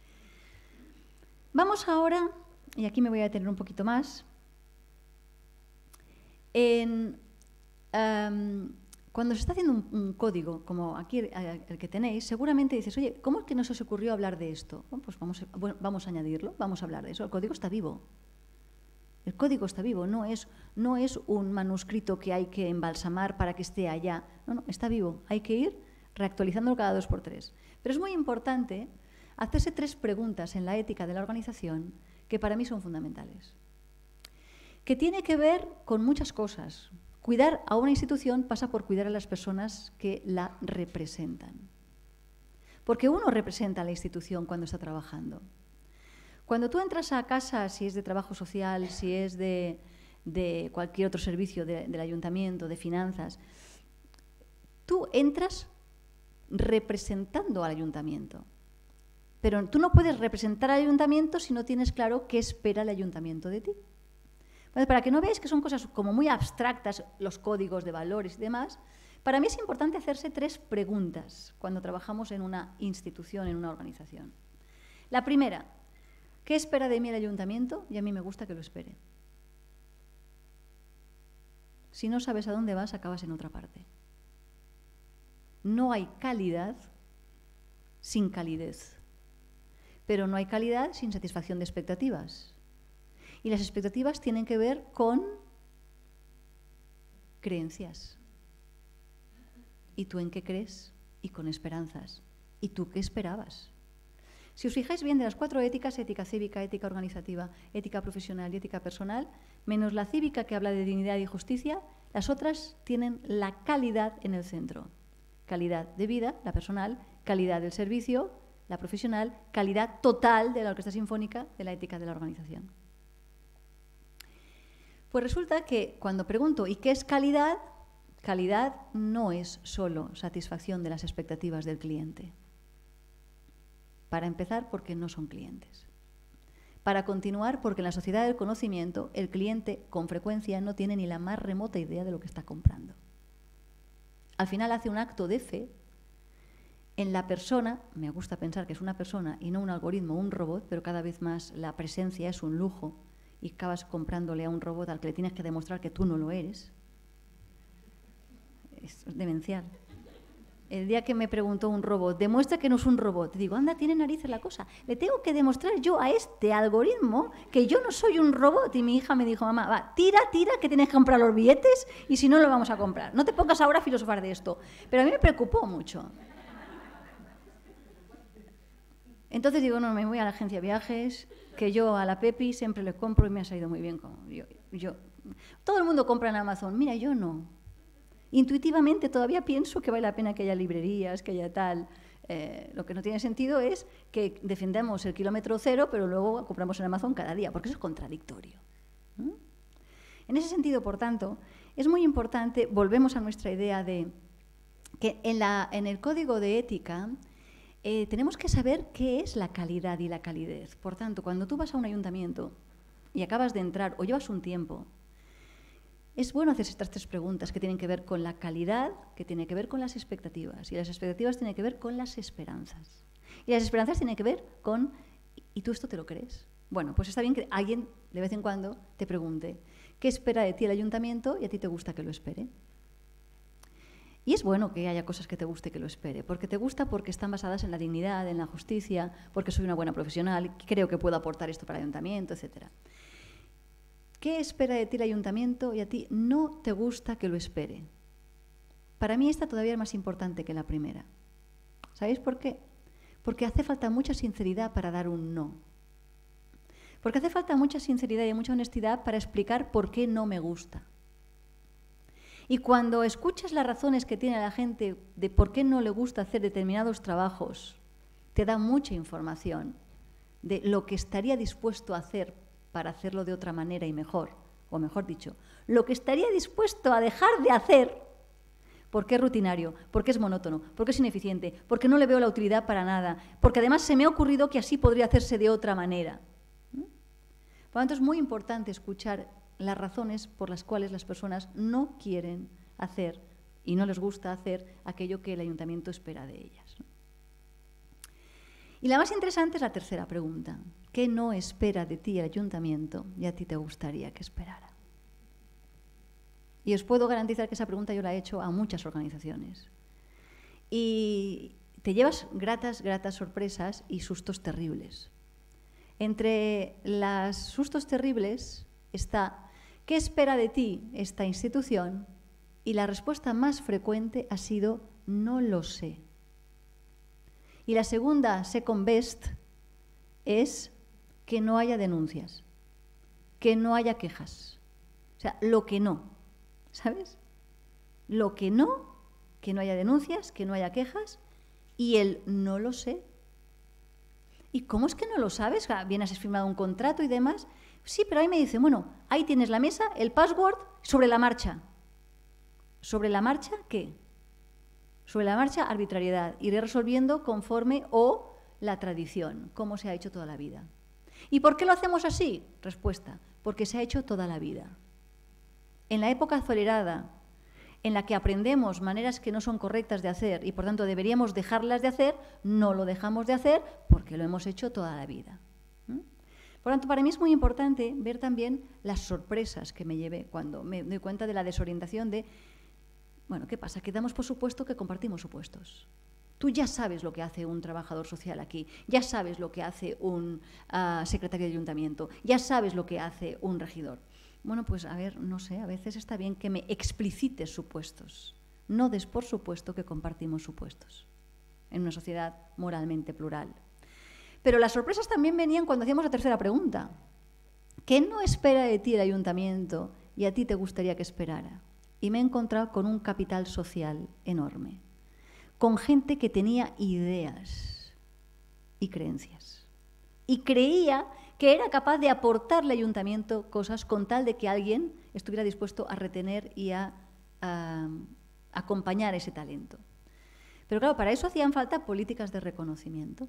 Vamos ahora, y aquí me voy a detener un poquito más, en Cuando se está haciendo un código, como aquí el que tenéis, seguramente dices, oye, ¿cómo es que no se os ocurrió hablar de esto? Bueno, pues vamos a añadirlo, vamos a hablar de eso. El código está vivo. El código está vivo, no es un manuscrito que hay que embalsamar para que esté allá. No, está vivo. Hay que ir reactualizándolo cada 2x3. Pero es muy importante hacerse 3 preguntas en la ética de la organización que para mí son fundamentales. Que tiene que ver con muchas cosas. Cuidar a una institución pasa por cuidar a las personas que la representan. Porque uno representa a la institución cuando está trabajando. Cuando tú entras a casa, si es de trabajo social, si es de cualquier otro servicio del ayuntamiento, de finanzas, tú entras representando al ayuntamiento. Pero tú no puedes representar al ayuntamiento si no tienes claro qué espera el ayuntamiento de ti. Bueno, para que no veáis que son cosas como muy abstractas, los códigos de valores y demás, para mí es importante hacerse 3 preguntas cuando trabajamos en una institución, en una organización. La primera, ¿qué espera de mí el ayuntamiento? Y a mí me gusta que lo espere. Si no sabes a dónde vas, acabas en otra parte. No hay calidad sin calidez, pero no hay calidad sin satisfacción de expectativas. Y las expectativas tienen que ver con creencias. ¿Y tú en qué crees? Y con esperanzas. ¿Y tú qué esperabas? Si os fijáis bien, de las 4 éticas, ética cívica, ética organizativa, ética profesional y ética personal, menos la cívica que habla de dignidad y justicia, las otras tienen la calidad en el centro. Calidad de vida, la personal, calidad del servicio, la profesional, calidad total de la orquesta sinfónica, de la ética de la organización. Pues resulta que cuando pregunto ¿y qué es calidad? Calidad no es solo satisfacción de las expectativas del cliente. Para empezar, porque no son clientes. Para continuar, porque en la sociedad del conocimiento el cliente con frecuencia no tiene ni la más remota idea de lo que está comprando. Al final hace un acto de fe en la persona, me gusta pensar que es una persona y no un algoritmo o un robot, pero cada vez más la presencia es un lujo y acabas comprándole a un robot al que le tienes que demostrar que tú no lo eres. Es demencial. El día que me preguntó un robot, demuestra que no es un robot, digo, anda, tiene narices la cosa. Le tengo que demostrar yo a este algoritmo que yo no soy un robot. Y mi hija me dijo, mamá, va, tira, que tienes que comprar los billetes y si no lo vamos a comprar. No te pongas ahora a filosofar de esto. Pero a mí me preocupó mucho. Entonces digo, no, me voy a la agencia de viajes, que yo a la Pepi siempre le compro y me ha salido muy bien. Todo el mundo compra en Amazon, mira, yo no. Intuitivamente todavía pienso que vale la pena que haya librerías, que haya tal. Lo que no tiene sentido es que defendamos el kilómetro cero, pero luego compramos en Amazon cada día, porque eso es contradictorio. En ese sentido, por tanto, es muy importante, volvemos a nuestra idea de que en el código de ética tenemos que saber qué es la calidad y la calidez. Por tanto, cuando tú vas a un ayuntamiento y acabas de entrar o llevas un tiempo, es bueno hacer estas 3 preguntas que tienen que ver con la calidad, que tiene que ver con las expectativas, y las expectativas tienen que ver con las esperanzas. Y las esperanzas tienen que ver con ¿y tú esto te lo crees? Bueno, pues está bien que alguien de vez en cuando te pregunte ¿qué espera de ti el ayuntamiento? Y a ti te gusta que lo espere. Y es bueno que haya cosas que te guste que lo espere, porque te gusta porque están basadas en la dignidad, en la justicia, porque soy una buena profesional, creo que puedo aportar esto para el ayuntamiento, etc. ¿Qué espera de ti el ayuntamiento y a ti no te gusta que lo espere? Para mí esta todavía es más importante que la primera. ¿Sabéis por qué? Porque hace falta mucha sinceridad para dar un no. Porque hace falta mucha sinceridad y mucha honestidad para explicar por qué no me gusta. Y cuando escuchas las razones que tiene la gente de por qué no le gusta hacer determinados trabajos, te da mucha información de lo que estaría dispuesto a hacer para hacerlo de otra manera y mejor, o mejor dicho, lo que estaría dispuesto a dejar de hacer porque es rutinario, porque es monótono, porque es ineficiente, porque no le veo la utilidad para nada, porque además se me ha ocurrido que así podría hacerse de otra manera. Por lo tanto, es muy importante escuchar las razones por las cuales las personas no quieren hacer y no les gusta hacer aquello que el ayuntamiento espera de ellas. Y la más interesante es la tercera pregunta. ¿Qué no espera de ti el ayuntamiento y a ti te gustaría que esperara? Y os puedo garantizar que esa pregunta yo la he hecho a muchas organizaciones. Y te llevas gratas sorpresas y sustos terribles. Entre los sustos terribles está ¿qué espera de ti esta institución? Y la respuesta más frecuente ha sido no lo sé. Y la segunda, second best, es que no haya denuncias, que no haya quejas. O sea, lo que no, ¿sabes? Lo que no haya denuncias, que no haya quejas, y el no lo sé. ¿Y cómo es que no lo sabes? Bien, has firmado un contrato y demás. Sí, pero ahí me dicen, bueno, ahí tienes la mesa, el password, sobre la marcha. ¿Sobre la marcha qué? Sobre la marcha, arbitrariedad. Iré resolviendo conforme o la tradición, como se ha hecho toda la vida. ¿Y por qué lo hacemos así? Respuesta, porque se ha hecho toda la vida. En la época acelerada, en la que aprendemos maneras que no son correctas de hacer y por tanto deberíamos dejarlas de hacer, no lo dejamos de hacer porque lo hemos hecho toda la vida. Por tanto, para mí es muy importante ver también las sorpresas que me llevé cuando me doy cuenta de la desorientación de, bueno, ¿qué pasa? Que damos por supuesto que compartimos supuestos. Tú ya sabes lo que hace un trabajador social aquí, ya sabes lo que hace un secretario de ayuntamiento, ya sabes lo que hace un regidor. Bueno, pues a ver, no sé, a veces está bien que me explicites supuestos. No des por supuesto que compartimos supuestos en una sociedad moralmente plural. Pero las sorpresas también venían cuando hacíamos la tercera pregunta. ¿Qué no espera de ti el ayuntamiento y a ti te gustaría que esperara? Y me he encontrado con un capital social enorme, con gente que tenía ideas y creencias. Y creía que era capaz de aportarle al ayuntamiento cosas con tal de que alguien estuviera dispuesto a retener y a acompañar ese talento. Pero claro, para eso hacían falta políticas de reconocimiento.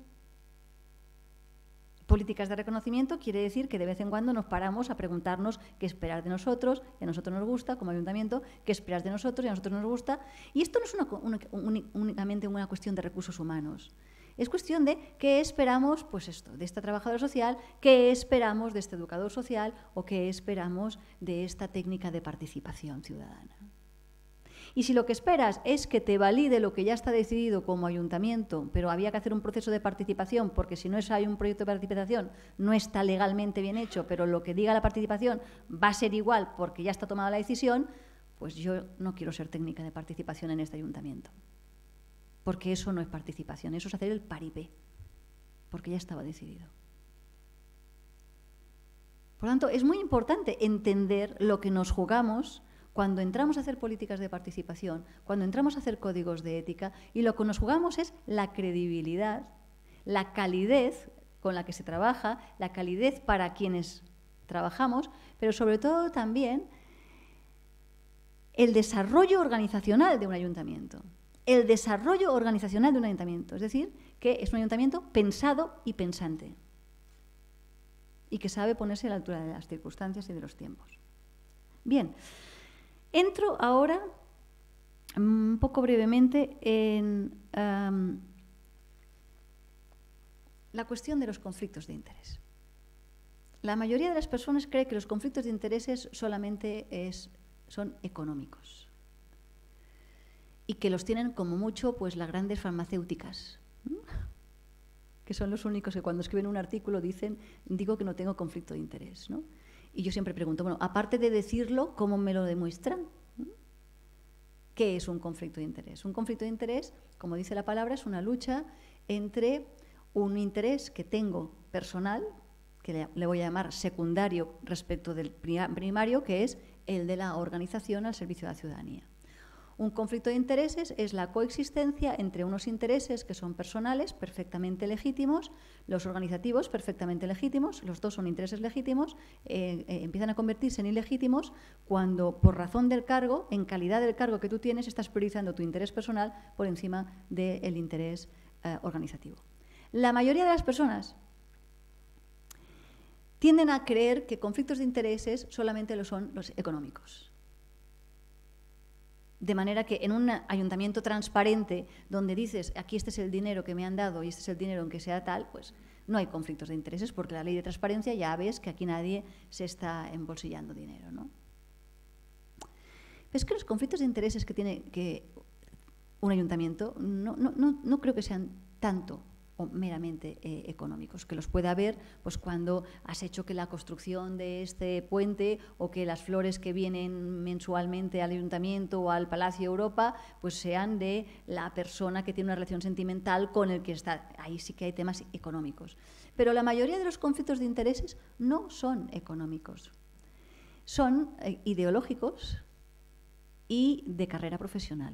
Políticas de reconocimiento quiere decir que de vez en cuando nos paramos a preguntarnos qué esperar de nosotros, y a nosotros nos gusta, como ayuntamiento, qué esperar de nosotros, y a nosotros nos gusta. Y esto no es únicamente una cuestión de recursos humanos. Es cuestión de qué esperamos, pues esto, de esta trabajadora social, qué esperamos de este educador social o qué esperamos de esta técnica de participación ciudadana. Y si lo que esperas es que te valide lo que ya está decidido como ayuntamiento, pero había que hacer un proceso de participación, porque si no hay un proyecto de participación, no está legalmente bien hecho, pero lo que diga la participación va a ser igual porque ya está tomada la decisión, pues yo no quiero ser técnica de participación en este ayuntamiento. Porque eso no es participación, eso es hacer el paripé, porque ya estaba decidido. Por lo tanto, es muy importante entender lo que nos jugamos cuando entramos a hacer políticas de participación, cuando entramos a hacer códigos de ética, y lo que nos jugamos es la credibilidad, la calidez con la que se trabaja, la calidez para quienes trabajamos, pero sobre todo también el desarrollo organizacional de un ayuntamiento. El desarrollo organizacional de un ayuntamiento, es decir, que es un ayuntamiento pensado y pensante y que sabe ponerse a la altura de las circunstancias y de los tiempos. Bien, entro ahora un poco brevemente en la cuestión de los conflictos de interés. La mayoría de las personas cree que los conflictos de intereses solamente son económicos y que los tienen como mucho pues las grandes farmacéuticas, que son los únicos que cuando escriben un artículo digo que no tengo conflicto de interés, ¿no? Y yo siempre pregunto, bueno, aparte de decirlo, ¿cómo me lo demuestran? ¿Qué es un conflicto de interés? Un conflicto de interés, como dice la palabra, es una lucha entre un interés que tengo personal, que le voy a llamar secundario respecto del primario, que es el de la organización al servicio de la ciudadanía. Un conflicto de intereses es la coexistencia entre unos intereses que son personales, perfectamente legítimos, los organizativos, perfectamente legítimos, los dos son intereses legítimos, empiezan a convertirse en ilegítimos cuando, por razón del cargo, en calidad del cargo que tú tienes, estás priorizando tu interés personal por encima del interés organizativo. La mayoría de las personas tienden a creer que conflictos de intereses solamente lo son los económicos. De manera que en un ayuntamiento transparente donde dices aquí este es el dinero que me han dado y este es el dinero en que sea tal, pues no hay conflictos de intereses porque la ley de transparencia ya ves que aquí nadie se está embolsillando dinero, ¿no? Pero es que los conflictos de intereses que tiene un ayuntamiento no creo que sean tanto o meramente económicos, que los puede haber pues cuando has hecho que la construcción de este puente o que las flores que vienen mensualmente al ayuntamiento o al Palacio Europa pues sean de la persona que tiene una relación sentimental con el que está. Ahí sí que hay temas económicos. Pero la mayoría de los conflictos de intereses no son económicos, son ideológicos y de carrera profesional.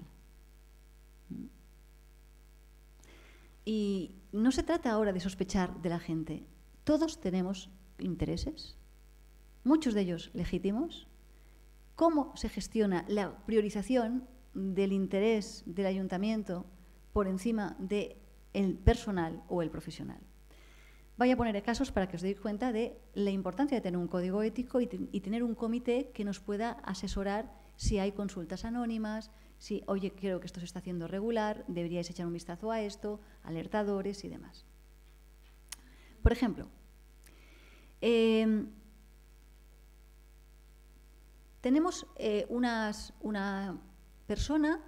Y no se trata ahora de sospechar de la gente. Todos tenemos intereses, muchos de ellos legítimos. ¿Cómo se gestiona la priorización del interés del ayuntamiento por encima del personal o el profesional? Voy a poner casos para que os deis cuenta de la importancia de tener un código ético y tener un comité que nos pueda asesorar si hay consultas anónimas, si, oye, creo que esto se está haciendo regular, deberíais echar un vistazo a esto, alertadores y demás. Por ejemplo, tenemos una persona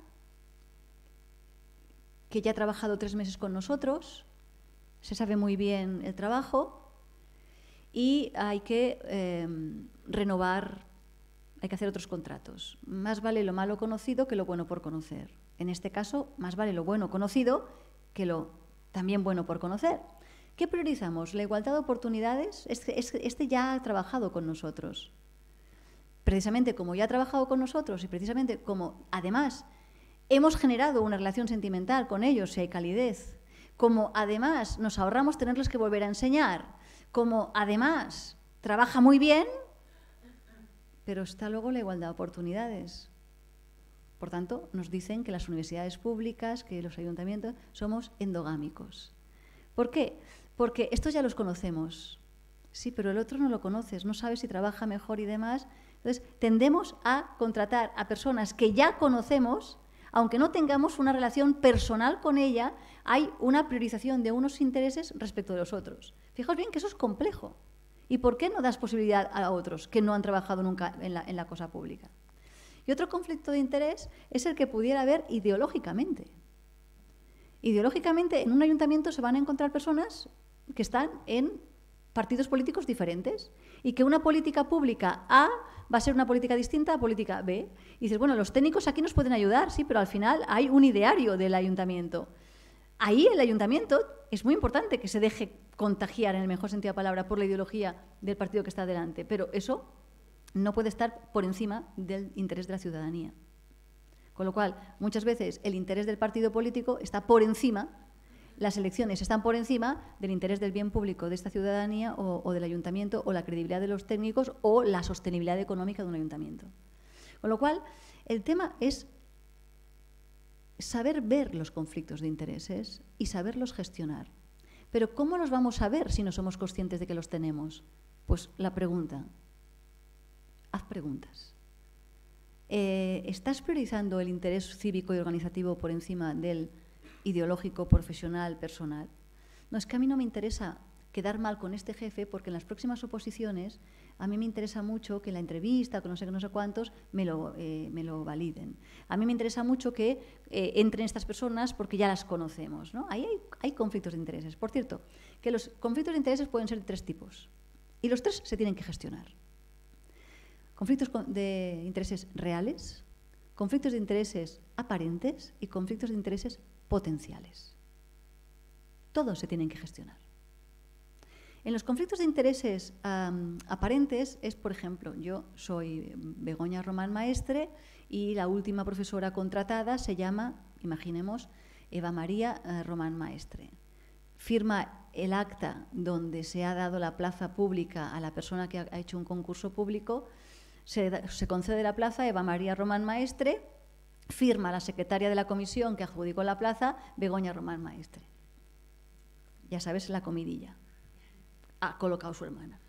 que ya ha trabajado 3 meses con nosotros, se sabe muy bien el trabajo y hay que renovar. Hay que hacer otros contratos. Más vale lo malo conocido que lo bueno por conocer. En este caso, más vale lo bueno conocido que lo también bueno por conocer. ¿Qué priorizamos? ¿La igualdad de oportunidades? Este ya ha trabajado con nosotros. Precisamente como ya ha trabajado con nosotros y precisamente como además hemos generado una relación sentimental con ellos, si hay calidez, como además nos ahorramos tenerles que volver a enseñar, como además trabaja muy bien, pero está luego la igualdad de oportunidades. Por tanto, nos dicen que las universidades públicas, que los ayuntamientos, somos endogámicos. ¿Por qué? Porque estos ya los conocemos. Sí, pero el otro no lo conoces, no sabes si trabaja mejor y demás. Entonces, tendemos a contratar a personas que ya conocemos, aunque no tengamos una relación personal con ella, hay una priorización de unos intereses respecto de los otros. Fijaos bien que eso es complejo. ¿Y por qué no das posibilidad a otros que no han trabajado nunca en la cosa pública? Y otro conflicto de interés es el que pudiera haber ideológicamente. Ideológicamente, en un ayuntamiento se van a encontrar personas que están en partidos políticos diferentes y que una política pública A va a ser una política distinta a política B. Y dices, bueno, los técnicos aquí nos pueden ayudar, sí, pero al final hay un ideario del ayuntamiento. Ahí el ayuntamiento es muy importante que se deje contagiar, en el mejor sentido de la palabra, por la ideología del partido que está delante, pero eso no puede estar por encima del interés de la ciudadanía. Con lo cual, muchas veces el interés del partido político está por encima, las elecciones están por encima del interés del bien público de esta ciudadanía o del ayuntamiento, o la credibilidad de los técnicos, o la sostenibilidad económica de un ayuntamiento. Con lo cual, el tema es saber ver los conflictos de intereses y saberlos gestionar. Pero ¿cómo los vamos a ver si no somos conscientes de que los tenemos? Pues la pregunta. Haz preguntas. ¿Estás priorizando el interés cívico y organizativo por encima del ideológico, profesional, personal? No, es que a mí no me interesa quedar mal con este jefe porque en las próximas oposiciones a mí me interesa mucho que la entrevista, con no sé cuántos, me lo validen. A mí me interesa mucho que entren estas personas porque ya las conocemos, ¿no? Ahí hay conflictos de intereses. Por cierto, que los conflictos de intereses pueden ser de 3 tipos y los 3 se tienen que gestionar. Conflictos de intereses reales, conflictos de intereses aparentes y conflictos de intereses potenciales. Todos se tienen que gestionar. En los conflictos de intereses aparentes es, por ejemplo, yo soy Begoña Román Maestre y la última profesora contratada se llama, imaginemos, Eva María Román Maestre. Firma el acta donde se ha dado la plaza pública a la persona que ha hecho un concurso público, se concede la plaza a Eva María Román Maestre, firma la secretaria de la comisión que adjudicó la plaza, Begoña Román Maestre. Ya sabes, la comidilla. Ha colocado su hermana.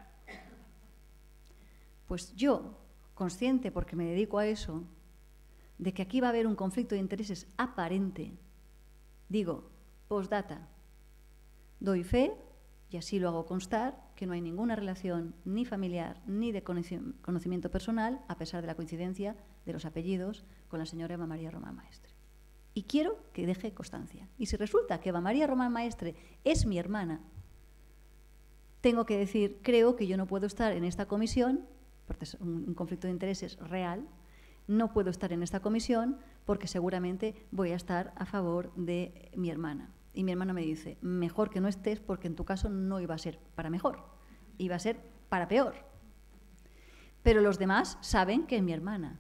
Pues yo, consciente, porque me dedico a eso, de que aquí va a haber un conflicto de intereses aparente, digo, postdata, doy fe, y así lo hago constar, que no hay ninguna relación ni familiar ni de conocimiento personal, a pesar de la coincidencia de los apellidos con la señora Eva María Román Maestre. Y quiero que deje constancia. Y si resulta que Eva María Román Maestre es mi hermana, tengo que decir, creo que yo no puedo estar en esta comisión, porque es un conflicto de intereses real, no puedo estar en esta comisión porque seguramente voy a estar a favor de mi hermana. Y mi hermana me dice, mejor que no estés porque en tu caso no iba a ser para mejor, iba a ser para peor. Pero los demás saben que es mi hermana.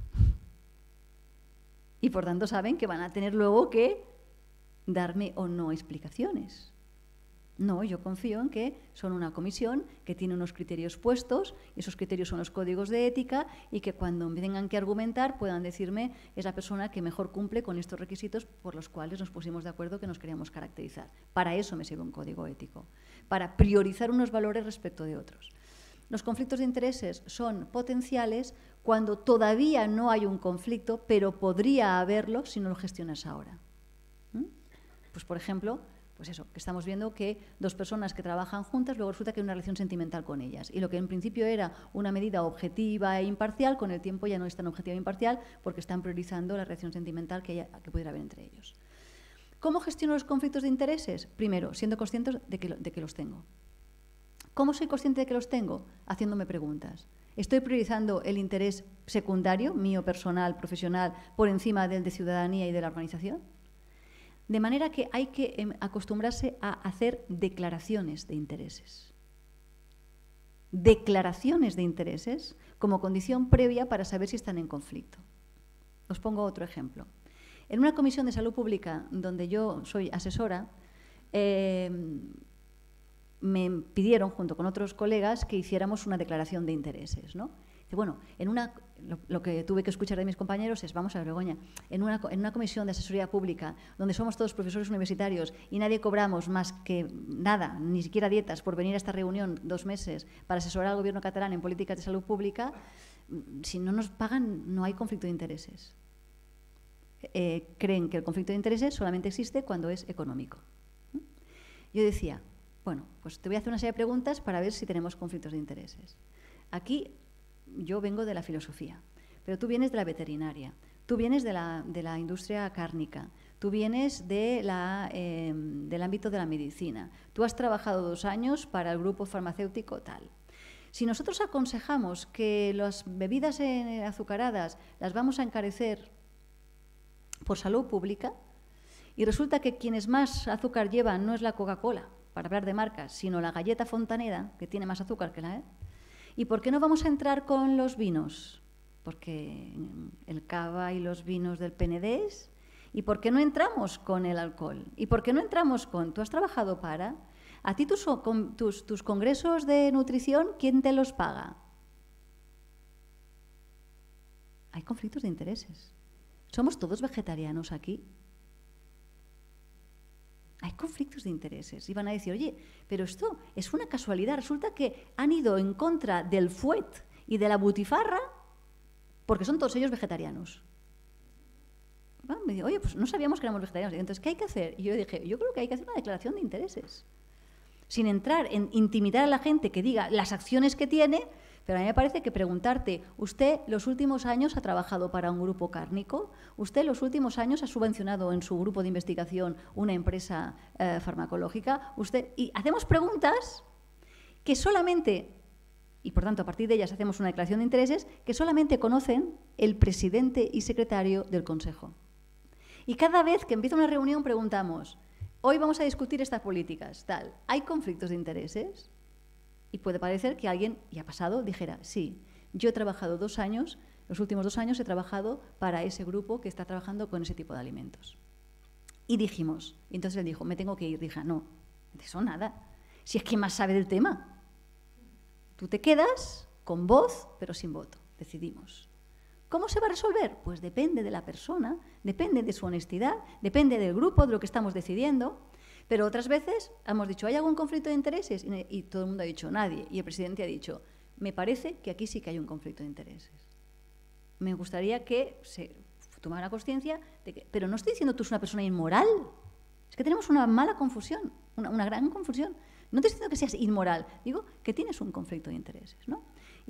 Y por tanto saben que van a tener luego que darme o no explicaciones. No, yo confío en que son una comisión que tiene unos criterios puestos, y esos criterios son los códigos de ética, y que cuando me tengan que argumentar puedan decirme es la persona que mejor cumple con estos requisitos por los cuales nos pusimos de acuerdo que nos queríamos caracterizar. Para eso me sirve un código ético, para priorizar unos valores respecto de otros. Los conflictos de intereses son potenciales cuando todavía no hay un conflicto, pero podría haberlo si no lo gestionas ahora. Pues, por ejemplo, pues eso, que estamos viendo que dos personas que trabajan juntas, luego resulta que hay una relación sentimental con ellas. Y lo que en principio era una medida objetiva e imparcial, con el tiempo ya no es tan objetiva e imparcial porque están priorizando la relación sentimental que pudiera haber entre ellos. ¿Cómo gestiono los conflictos de intereses? Primero, siendo conscientes de que los tengo. ¿Cómo soy consciente de que los tengo? Haciéndome preguntas. ¿Estoy priorizando el interés secundario, mío personal, profesional, por encima del de ciudadanía y de la organización? De manera que hay que acostumbrarse a hacer declaraciones de intereses. Declaraciones de intereses como condición previa para saber si están en conflicto. Os pongo otro ejemplo. En una comisión de salud pública donde yo soy asesora, me pidieron, junto con otros colegas, que hiciéramos una declaración de intereses, ¿no? Bueno, lo que tuve que escuchar de mis compañeros es, vamos a ver, Begoña, en una comisión de asesoría pública donde somos todos profesores universitarios y nadie cobramos más que nada, ni siquiera dietas, por venir a esta reunión 2 meses para asesorar al gobierno catalán en políticas de salud pública, si no nos pagan no hay conflicto de intereses. Creen que el conflicto de intereses solamente existe cuando es económico. Yo decía, bueno, pues te voy a hacer una serie de preguntas para ver si tenemos conflictos de intereses. Aquí yo vengo de la filosofía, pero tú vienes de la veterinaria, tú vienes de la industria cárnica, tú vienes del ámbito de la medicina, tú has trabajado 2 años para el grupo farmacéutico tal. Si nosotros aconsejamos que las bebidas azucaradas las vamos a encarecer por salud pública y resulta que quienes más azúcar llevan no es la Coca-Cola, para hablar de marcas, sino la galleta Fontaneda, que tiene más azúcar que la... ¿Y por qué no vamos a entrar con los vinos? Porque el cava y los vinos del Penedés. ¿Y por qué no entramos con el alcohol? ¿Y por qué no entramos con... ¿Tú has trabajado para? ¿A ti tus congresos de nutrición, quién te los paga? Hay conflictos de intereses. ¿Somos todos vegetarianos aquí? Hay conflictos de intereses. Y van a decir, oye, pero esto es una casualidad. Resulta que han ido en contra del fuet y de la butifarra porque son todos ellos vegetarianos. Me digo, oye, pues no sabíamos que éramos vegetarianos. Entonces, ¿qué hay que hacer? Y yo dije, yo creo que hay que hacer una declaración de intereses. Sin entrar en intimidar a la gente que diga las acciones que tiene, pero a mí me parece que preguntarte, ¿usted los últimos años ha trabajado para un grupo cárnico? ¿Usted los últimos años ha subvencionado en su grupo de investigación una empresa farmacológica? Y hacemos preguntas que solamente, y por tanto a partir de ellas hacemos una declaración de intereses, que solamente conocen el presidente y secretario del Consejo. Y cada vez que empieza una reunión preguntamos, hoy vamos a discutir estas políticas, tal, ¿hay conflictos de intereses? Y puede parecer que alguien, y ha pasado, dijera, sí, yo he trabajado 2 años, los últimos 2 años he trabajado para ese grupo que está trabajando con ese tipo de alimentos. Y dijimos, y entonces él dijo, me tengo que ir. Dije, no, de eso nada, si es quien más sabe del tema. Tú te quedas con voz, pero sin voto, decidimos. ¿Cómo se va a resolver? Pues depende de la persona, depende de su honestidad, depende del grupo, de lo que estamos decidiendo. Pero otras veces hemos dicho, ¿hay algún conflicto de intereses? Y todo el mundo ha dicho, nadie. Y el presidente ha dicho, me parece que aquí sí que hay un conflicto de intereses. Me gustaría que se tomara conciencia de que... Pero no estoy diciendo tú eres una persona inmoral. Es que tenemos una mala confusión, una gran confusión. No te estoy diciendo que seas inmoral, digo que tienes un conflicto de intereses, ¿no?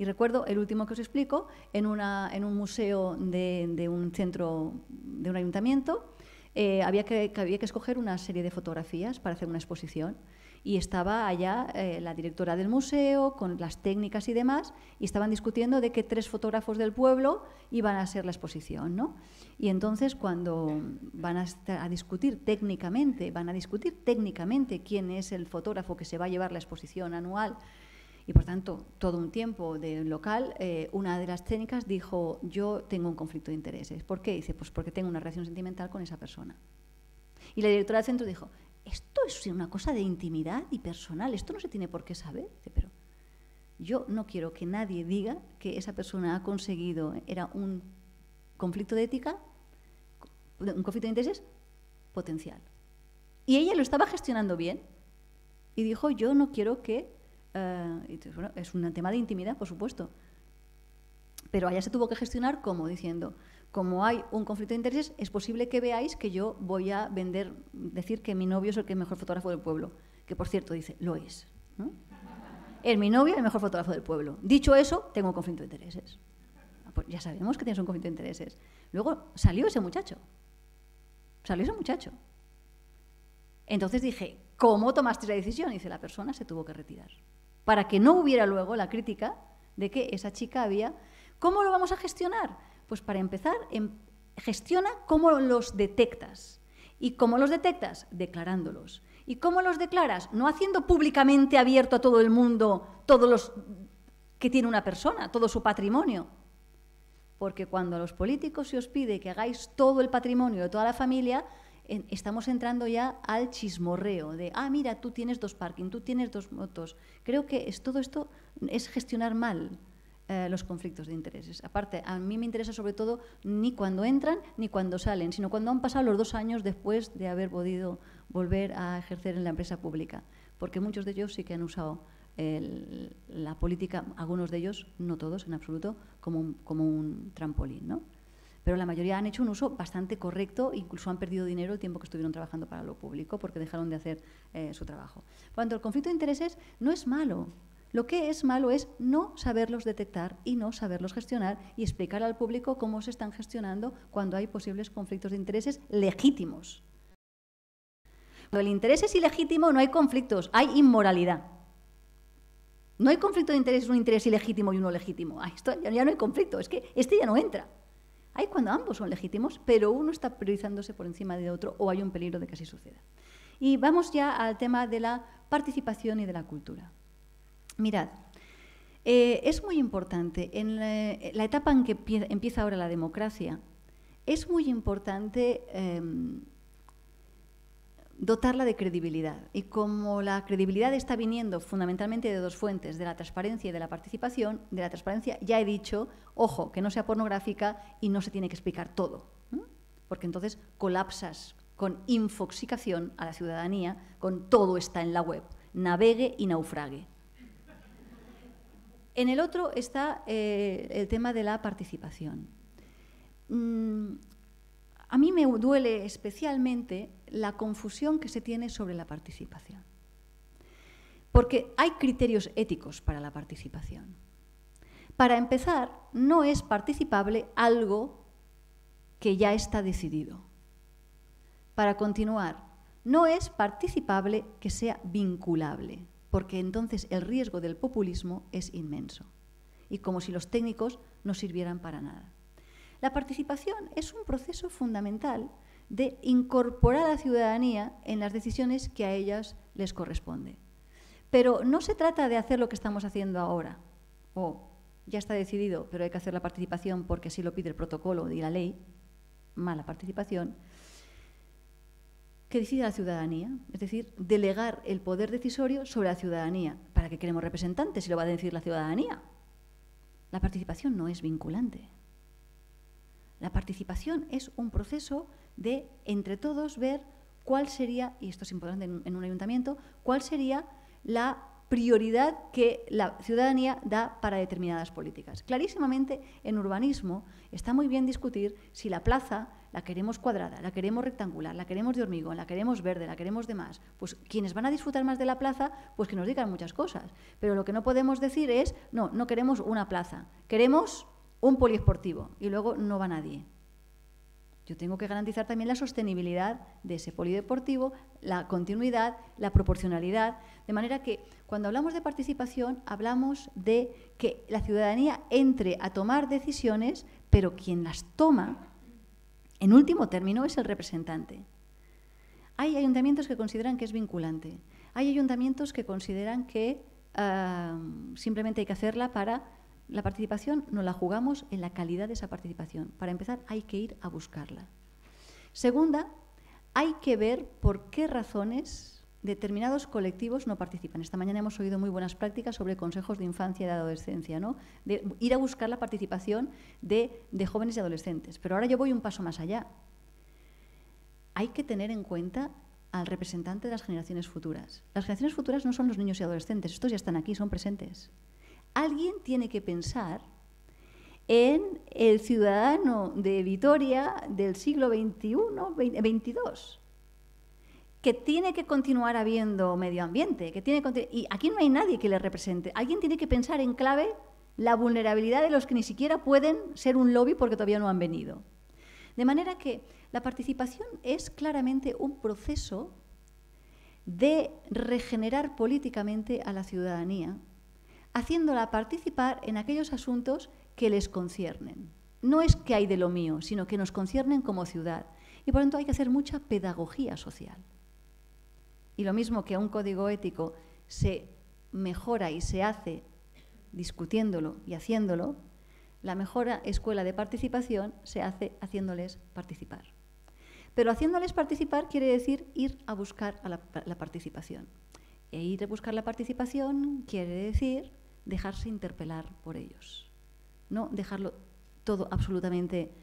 Y recuerdo el último que os explico, en un museo de un centro, de un ayuntamiento, había que escoger una serie de fotografías para hacer una exposición. Y estaba allá la directora del museo con las técnicas y demás, y estaban discutiendo de qué 3 fotógrafos del pueblo iban a ser la exposición, ¿no? Y entonces, cuando van a discutir técnicamente quién es el fotógrafo que se va a llevar la exposición anual, y por tanto todo un tiempo del local, una de las técnicas dijo: yo tengo un conflicto de intereses. ¿Por qué? Dice: pues porque tengo una relación sentimental con esa persona. Y la directora del centro dijo: esto es una cosa de intimidad y personal, esto no se tiene por qué saber. Dice: pero yo no quiero que nadie diga que esa persona ha conseguido, era un conflicto de ética, un conflicto de intereses potencial. Y ella lo estaba gestionando bien y dijo: yo no quiero que... bueno, es un tema de intimidad, por supuesto, pero allá se tuvo que gestionar como diciendo: como hay un conflicto de intereses, es posible que veáis que yo voy a decir que mi novio es el mejor fotógrafo del pueblo, que por cierto dice, lo es, ¿no? Es mi novio el mejor fotógrafo del pueblo. Dicho eso, tengo un conflicto de intereses. Pues ya sabemos que tienes un conflicto de intereses. Luego salió ese muchacho. Entonces dije: ¿cómo tomaste esa decisión? Y dice: la persona se tuvo que retirar, para que no hubiera luego la crítica de que esa chica había... ¿Cómo lo vamos a gestionar? Pues para empezar, gestiona cómo los detectas. ¿Y cómo los detectas? Declarándolos. ¿Y cómo los declaras? No haciendo públicamente abierto a todo el mundo todos los que tiene una persona, todo su patrimonio. Porque cuando a los políticos se os pide que hagáis todo el patrimonio de toda la familia, estamos entrando ya al chismorreo de: ah, mira, tú tienes 2 parking, tú tienes 2 motos. Creo que todo esto es gestionar mal los conflictos de intereses. Aparte, a mí me interesa sobre todo ni cuando entran ni cuando salen, sino cuando han pasado los 2 años después de haber podido volver a ejercer en la empresa pública, porque muchos de ellos sí que han usado la política, algunos de ellos, no todos en absoluto, como un trampolín, ¿no? Pero la mayoría han hecho un uso bastante correcto, incluso han perdido dinero el tiempo que estuvieron trabajando para lo público porque dejaron de hacer su trabajo. Por tanto, el conflicto de intereses no es malo. Lo que es malo es no saberlos detectar y no saberlos gestionar y explicar al público cómo se están gestionando cuando hay posibles conflictos de intereses legítimos. Cuando el interés es ilegítimo no hay conflictos, hay inmoralidad. No hay conflicto de intereses, un interés ilegítimo y uno legítimo. Esto ya no hay conflicto, es que este ya no entra. Hay cuando ambos son legítimos, pero uno está priorizándose por encima de otro o hay un peligro de que así suceda. Y vamos ya al tema de la participación y de la cultura. Mirad, es muy importante, en la etapa en que empieza ahora la democracia, es muy importante dotarla de credibilidad. Y como la credibilidad está viniendo fundamentalmente de 2 fuentes, de la transparencia y de la participación, de la transparencia ya he dicho, ojo, que no sea pornográfica y no se tiene que explicar todo, ¿no? Porque entonces colapsas con infoxicación a la ciudadanía, con todo está en la web, navegue y naufrague. En el otro está el tema de la participación. A mí me duele especialmente la confusión que se tiene sobre la participación. Porque hay criterios éticos para la participación. Para empezar, no es participable algo que ya está decidido. Para continuar, no es participable que sea vinculable, porque entonces el riesgo del populismo es inmenso. Y como si los técnicos no sirvieran para nada. La participación es un proceso fundamental de incorporar a la ciudadanía en las decisiones que a ellas les corresponde. Pero no se trata de hacer lo que estamos haciendo ahora, o ya está decidido, pero hay que hacer la participación porque así lo pide el protocolo y la ley, mala participación, que decida la ciudadanía, es decir, delegar el poder decisorio sobre la ciudadanía. ¿Para qué queremos representantes si lo va a decidir la ciudadanía? La participación no es vinculante. La participación es un proceso de, entre todos, ver cuál sería, y esto es importante en un ayuntamiento, cuál sería la prioridad que la ciudadanía da para determinadas políticas. Clarísimamente, en urbanismo está muy bien discutir si la plaza la queremos cuadrada, la queremos rectangular, la queremos de hormigón, la queremos verde, la queremos de más. Pues quienes van a disfrutar más de la plaza, pues que nos digan muchas cosas. Pero lo que no podemos decir es, no queremos una plaza, queremos un poliesportivo y luego no va nadie. Yo tengo que garantizar también la sostenibilidad de ese polideportivo, la continuidad, la proporcionalidad, de manera que cuando hablamos de participación hablamos de que la ciudadanía entre a tomar decisiones, pero quien las toma, en último término, es el representante. Hay ayuntamientos que consideran que es vinculante, hay ayuntamientos que consideran que simplemente hay que hacerla para... La participación nos la jugamos en la calidad de esa participación. Para empezar, hay que ir a buscarla. Segunda, hay que ver por qué razones determinados colectivos no participan. Esta mañana hemos oído muy buenas prácticas sobre consejos de infancia y de adolescencia, ¿no? De ir a buscar la participación de jóvenes y adolescentes. Pero ahora yo voy un paso más allá. Hay que tener en cuenta al representante de las generaciones futuras. Las generaciones futuras no son los niños y adolescentes, estos ya están aquí, son presentes. Alguien tiene que pensar en el ciudadano de Vitoria del siglo XXI, XXII, que tiene que continuar habiendo medio ambiente, y aquí no hay nadie que le represente. Alguien tiene que pensar en clave la vulnerabilidad de los que ni siquiera pueden ser un lobby porque todavía no han venido. De manera que la participación es claramente un proceso de regenerar políticamente a la ciudadanía, haciéndola participar en aquellos asuntos que les conciernen. No es que hay de lo mío, sino que nos conciernen como ciudad. Y por lo tanto hay que hacer mucha pedagogía social. Y lo mismo que un código ético se mejora y se hace discutiéndolo y haciéndolo, la mejor escuela de participación se hace haciéndoles participar. Pero haciéndoles participar quiere decir ir a buscar a la participación. E ir a buscar la participación quiere decir dejarse interpelar por ellos. No dejarlo todo absolutamente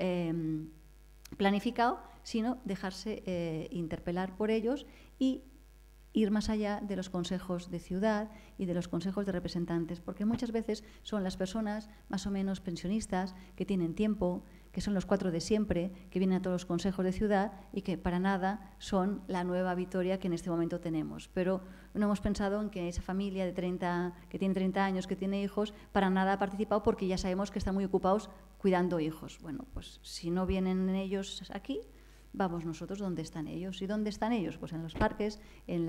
planificado, sino dejarse interpelar por ellos y ir más allá de los consejos de ciudad y de los consejos de representantes, porque muchas veces son las personas más o menos pensionistas que tienen tiempo, que son los 4 de siempre, que vienen a todos los consejos de ciudad y que para nada son la nueva Vitoria que en este momento tenemos. Pero no hemos pensado en que esa familia que tiene 30 años, que tiene hijos, para nada ha participado porque ya sabemos que están muy ocupados cuidando hijos. Bueno, pues si no vienen ellos aquí, vamos nosotros donde están ellos. ¿Y dónde están ellos? Pues en los parques, en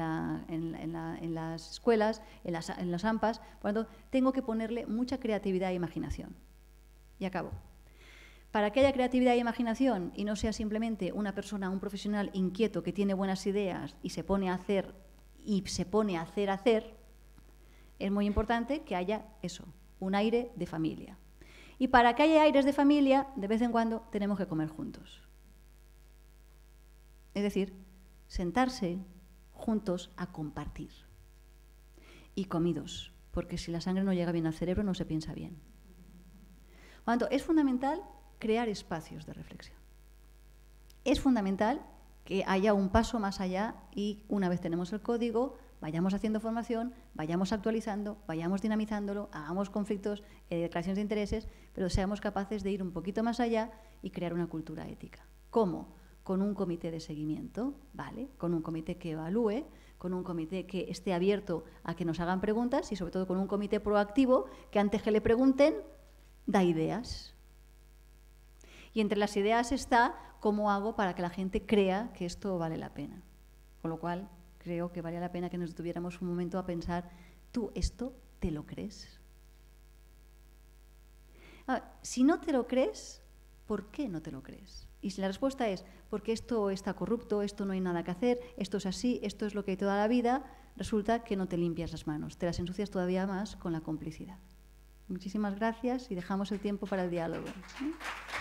las escuelas, en los AMPAs. Por lo tanto, tengo que ponerle mucha creatividad e imaginación. Y acabo. Para que haya creatividad e imaginación y no sea simplemente una persona, un profesional inquieto que tiene buenas ideas y se pone a hacer, es muy importante que haya eso, un aire de familia. Y para que haya aires de familia, de vez en cuando tenemos que comer juntos. Es decir, sentarse juntos a compartir. Y comidos, porque si la sangre no llega bien al cerebro no se piensa bien. Por lo tanto, es fundamental crear espacios de reflexión. Es fundamental que haya un paso más allá y una vez tenemos el código, vayamos haciendo formación, vayamos actualizando, vayamos dinamizándolo, hagamos conflictos, declaraciones de intereses, pero seamos capaces de ir un poquito más allá y crear una cultura ética. ¿Cómo? Con un comité de seguimiento, ¿vale? Con un comité que evalúe, con un comité que esté abierto a que nos hagan preguntas y sobre todo con un comité proactivo que antes que le pregunten, da ideas. Y entre las ideas está cómo hago para que la gente crea que esto vale la pena. Con lo cual, creo que vale la pena que nos detuviéramos un momento a pensar, ¿tú esto te lo crees? Si no te lo crees, ¿por qué no te lo crees? Y si la respuesta es, porque esto está corrupto, esto no hay nada que hacer, esto es así, esto es lo que hay toda la vida, resulta que no te limpias las manos, te las ensucias todavía más con la complicidad. Muchísimas gracias y dejamos el tiempo para el diálogo.